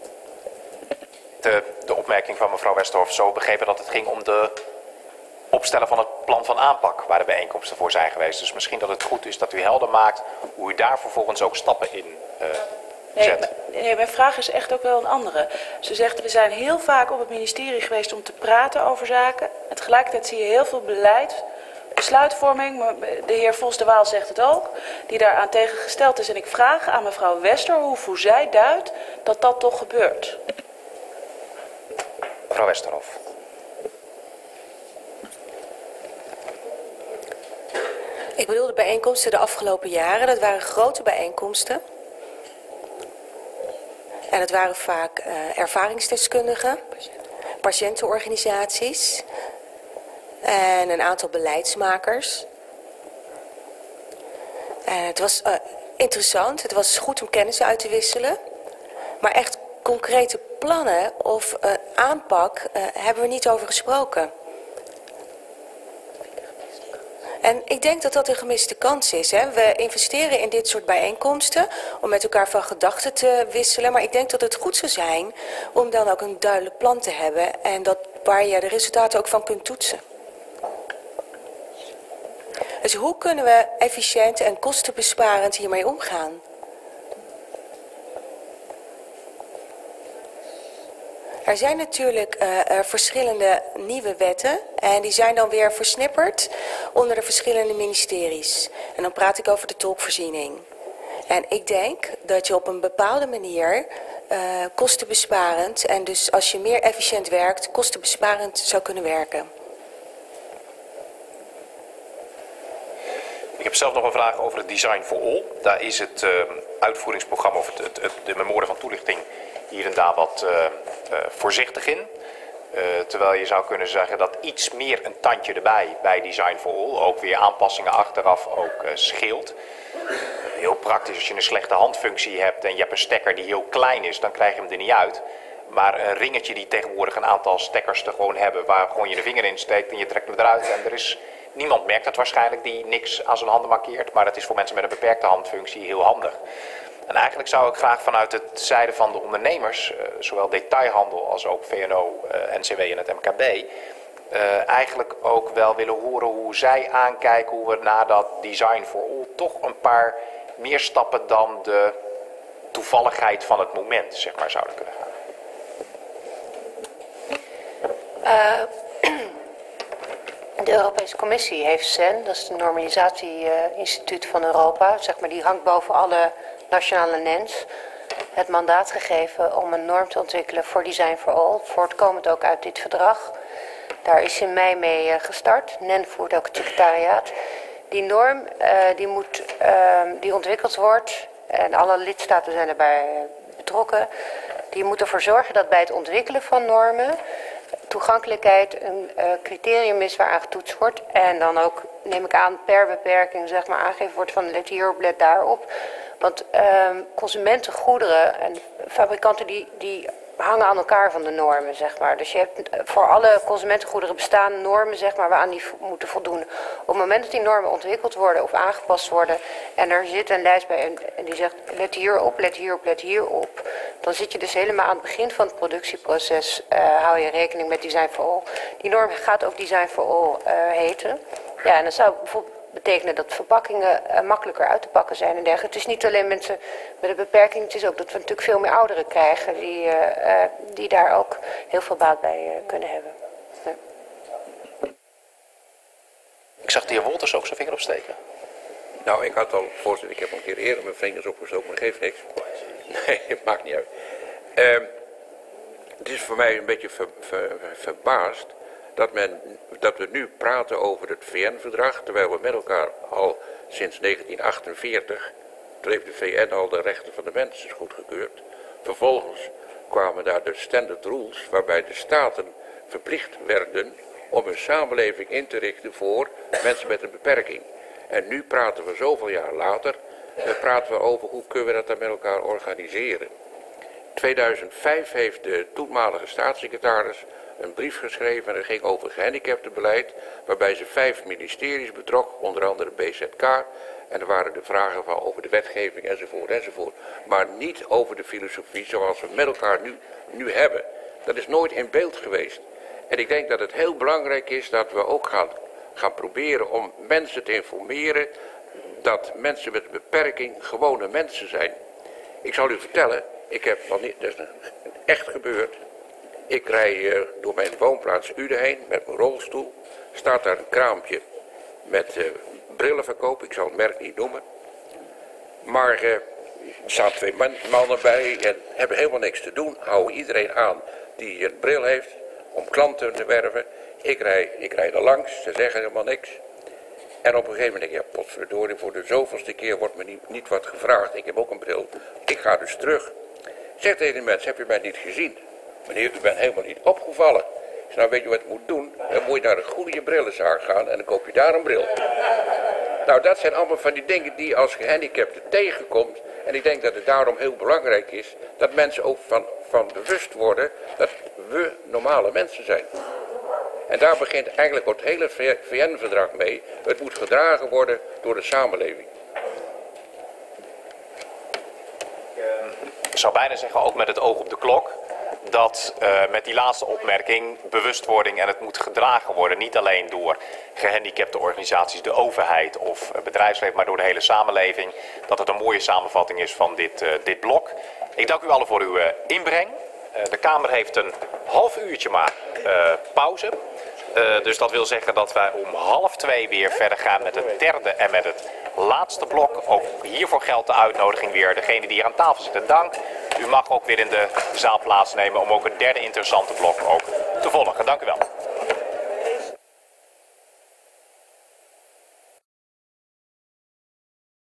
A: De, de opmerking van mevrouw Westerhof, zo begrepen dat het ging om de opstellen van het plan van aanpak waar de bijeenkomsten voor zijn geweest. Dus misschien dat het goed is dat u helder maakt hoe u daar vervolgens ook stappen in uh, zet.
C: Nee, nee, mijn vraag is echt ook wel een andere. Ze zegt, we zijn heel vaak op het ministerie geweest om te praten over zaken. En tegelijkertijd zie je heel veel beleid, besluitvorming, de heer Vos de Waal zegt het ook, die daaraan tegengesteld is. En ik vraag aan mevrouw Westerhof hoe zij duidt dat dat toch gebeurt.
A: Mevrouw Westerhof.
I: Ik bedoel de bijeenkomsten de afgelopen jaren. Dat waren grote bijeenkomsten. En het waren vaak uh, ervaringsdeskundigen, patiëntenorganisaties en een aantal beleidsmakers. En het was uh, interessant, het was goed om kennis uit te wisselen. Maar echt concrete plannen of uh, aanpak uh, hebben we niet over gesproken. En ik denk dat dat een gemiste kans is. Hè. We investeren in dit soort bijeenkomsten om met elkaar van gedachten te wisselen. Maar ik denk dat het goed zou zijn om dan ook een duidelijk plan te hebben. En dat waar je de resultaten ook van kunt toetsen. Dus hoe kunnen we efficiënt en kostenbesparend hiermee omgaan? Er zijn natuurlijk uh, uh, verschillende nieuwe wetten en die zijn dan weer versnipperd onder de verschillende ministeries. En dan praat ik over de tolkvoorziening. En ik denk dat je op een bepaalde manier uh, kostenbesparend en dus als je meer efficiënt werkt, kostenbesparend zou kunnen werken.
A: Ik heb zelf nog een vraag over het Design for All. Daar is het uh, uitvoeringsprogramma of het, het, het, de memorie van toelichting hier en daar wat uh, uh, voorzichtig in. Uh, terwijl je zou kunnen zeggen dat iets meer een tandje erbij bij Design for All ook weer aanpassingen achteraf ook uh, scheelt. Uh, heel praktisch, als je een slechte handfunctie hebt en je hebt een stekker die heel klein is, dan krijg je hem er niet uit. Maar een ringetje die tegenwoordig een aantal stekkers er gewoon hebben waar gewoon je de vinger in steekt en je trekt hem eruit en er is... Niemand merkt het waarschijnlijk die niks aan zijn handen markeert, maar het is voor mensen met een beperkte handfunctie heel handig. En eigenlijk zou ik graag vanuit het zijde van de ondernemers, uh, zowel detailhandel als ook V N O, uh, N C W en het M K B, uh, eigenlijk ook wel willen horen hoe zij aankijken hoe we na dat Design for All toch een paar meer stappen dan de toevalligheid van het moment, zeg maar, zouden kunnen gaan?
O: Uh, de Europese Commissie heeft C E N, dat is het Normalisatie-instituut van Europa, zeg maar, die hangt boven alle nationale N E N's, het mandaat gegeven om een norm te ontwikkelen voor Design for All, voortkomend ook uit dit verdrag. Daar is in mei mee uh, gestart. N E N voert ook het secretariaat. Die norm uh, die, moet, uh, die ontwikkeld wordt, en alle lidstaten zijn erbij uh, betrokken, die moet ervoor zorgen dat bij het ontwikkelen van normen toegankelijkheid een uh, criterium is waaraan getoetst wordt. En dan ook, neem ik aan, per beperking zeg maar, aangegeven wordt van let hierop, let daarop. Want uh, consumentengoederen en fabrikanten die, die hangen aan elkaar van de normen, zeg maar. Dus je hebt voor alle consumentengoederen bestaan normen, zeg maar, waaraan die moeten voldoen. Op het moment dat die normen ontwikkeld worden of aangepast worden en er zit een lijst bij en, en die zegt let hierop, let hierop, let hierop, dan zit je dus helemaal aan het begin van het productieproces, uh, hou je rekening met Design for All. Die norm gaat ook Design for All uh, heten. Ja, en dan zou bijvoorbeeld betekenen dat verpakkingen uh, makkelijker uit te pakken zijn en dergelijke. Het is niet alleen mensen met een beperking, het is ook dat we natuurlijk veel meer ouderen krijgen die, uh, uh, die daar ook heel veel baat bij uh, kunnen hebben. Ja.
A: Ik zag de heer Wolters ook zijn vinger opsteken.
L: Nou, ik had al, voorzitter, ik heb al een keer eerder mijn vingers opgestoken, maar dat geeft niks. Nee, het maakt niet uit. Uh, het is voor mij een beetje ver, ver, verbaasd dat, men, dat we nu praten over het V N-verdrag, terwijl we met elkaar al sinds negentien achtenveertig, toen heeft de V N al de rechten van de mens goedgekeurd. Vervolgens kwamen daar de standard rules, waarbij de staten verplicht werden om een samenleving in te richten voor mensen met een beperking. En nu praten we zoveel jaar later, uh, praten we over hoe kunnen we dat dan met elkaar organiseren. In tweeduizend vijf heeft de toenmalige staatssecretaris een brief geschreven en dat ging over gehandicaptenbeleid, waarbij ze vijf ministeries betrok, onder andere B Z K. En er waren de vragen van over de wetgeving enzovoort enzovoort. Maar niet over de filosofie zoals we met elkaar nu, nu hebben. Dat is nooit in beeld geweest. En ik denk dat het heel belangrijk is dat we ook gaan, gaan proberen om mensen te informeren dat mensen met een beperking gewone mensen zijn. Ik zal u vertellen, ik heb nog niet, dat is echt gebeurd. Ik rij uh, door mijn woonplaats Uden heen met mijn rolstoel. Staat daar een kraampje met uh, brillenverkoop, ik zal het merk niet noemen. Maar uh, er staan twee man, mannen bij en hebben helemaal niks te doen. Houden iedereen aan die een bril heeft om klanten te werven. Ik rij, ik rij er langs, ze zeggen helemaal niks. En op een gegeven moment denk ik, ja potverdorie, voor de zoveelste keer wordt me niet, niet wat gevraagd. Ik heb ook een bril. Ik ga dus terug. Zeg tegen die mensen, heb je mij niet gezien? Meneer, u bent helemaal niet opgevallen. Ik zeg, nou weet je wat je moet doen? Dan moet je naar een goede brillenzaak gaan en dan koop je daar een bril. Nou, dat zijn allemaal van die dingen die je als gehandicapte tegenkomt. En ik denk dat het daarom heel belangrijk is dat mensen ook van, van bewust worden dat we normale mensen zijn. En daar begint eigenlijk het hele V N-verdrag mee. Het moet gedragen worden door de samenleving.
A: Ik zou bijna zeggen, ook met het oog op de klok, dat uh, met die laatste opmerking bewustwording en het moet gedragen worden, niet alleen door gehandicapte organisaties, de overheid of uh, bedrijfsleven, maar door de hele samenleving, dat het een mooie samenvatting is van dit, uh, dit blok. Ik dank u allen voor uw uh, inbreng. Uh, de Kamer heeft een half uurtje maar uh, pauze. Uh, dus dat wil zeggen dat wij om half twee weer verder gaan met het derde en met het laatste blok. Ook hiervoor geldt de uitnodiging weer. Degene die hier aan tafel zitten, dank. U mag ook weer in de zaal plaatsnemen om ook het derde interessante blok ook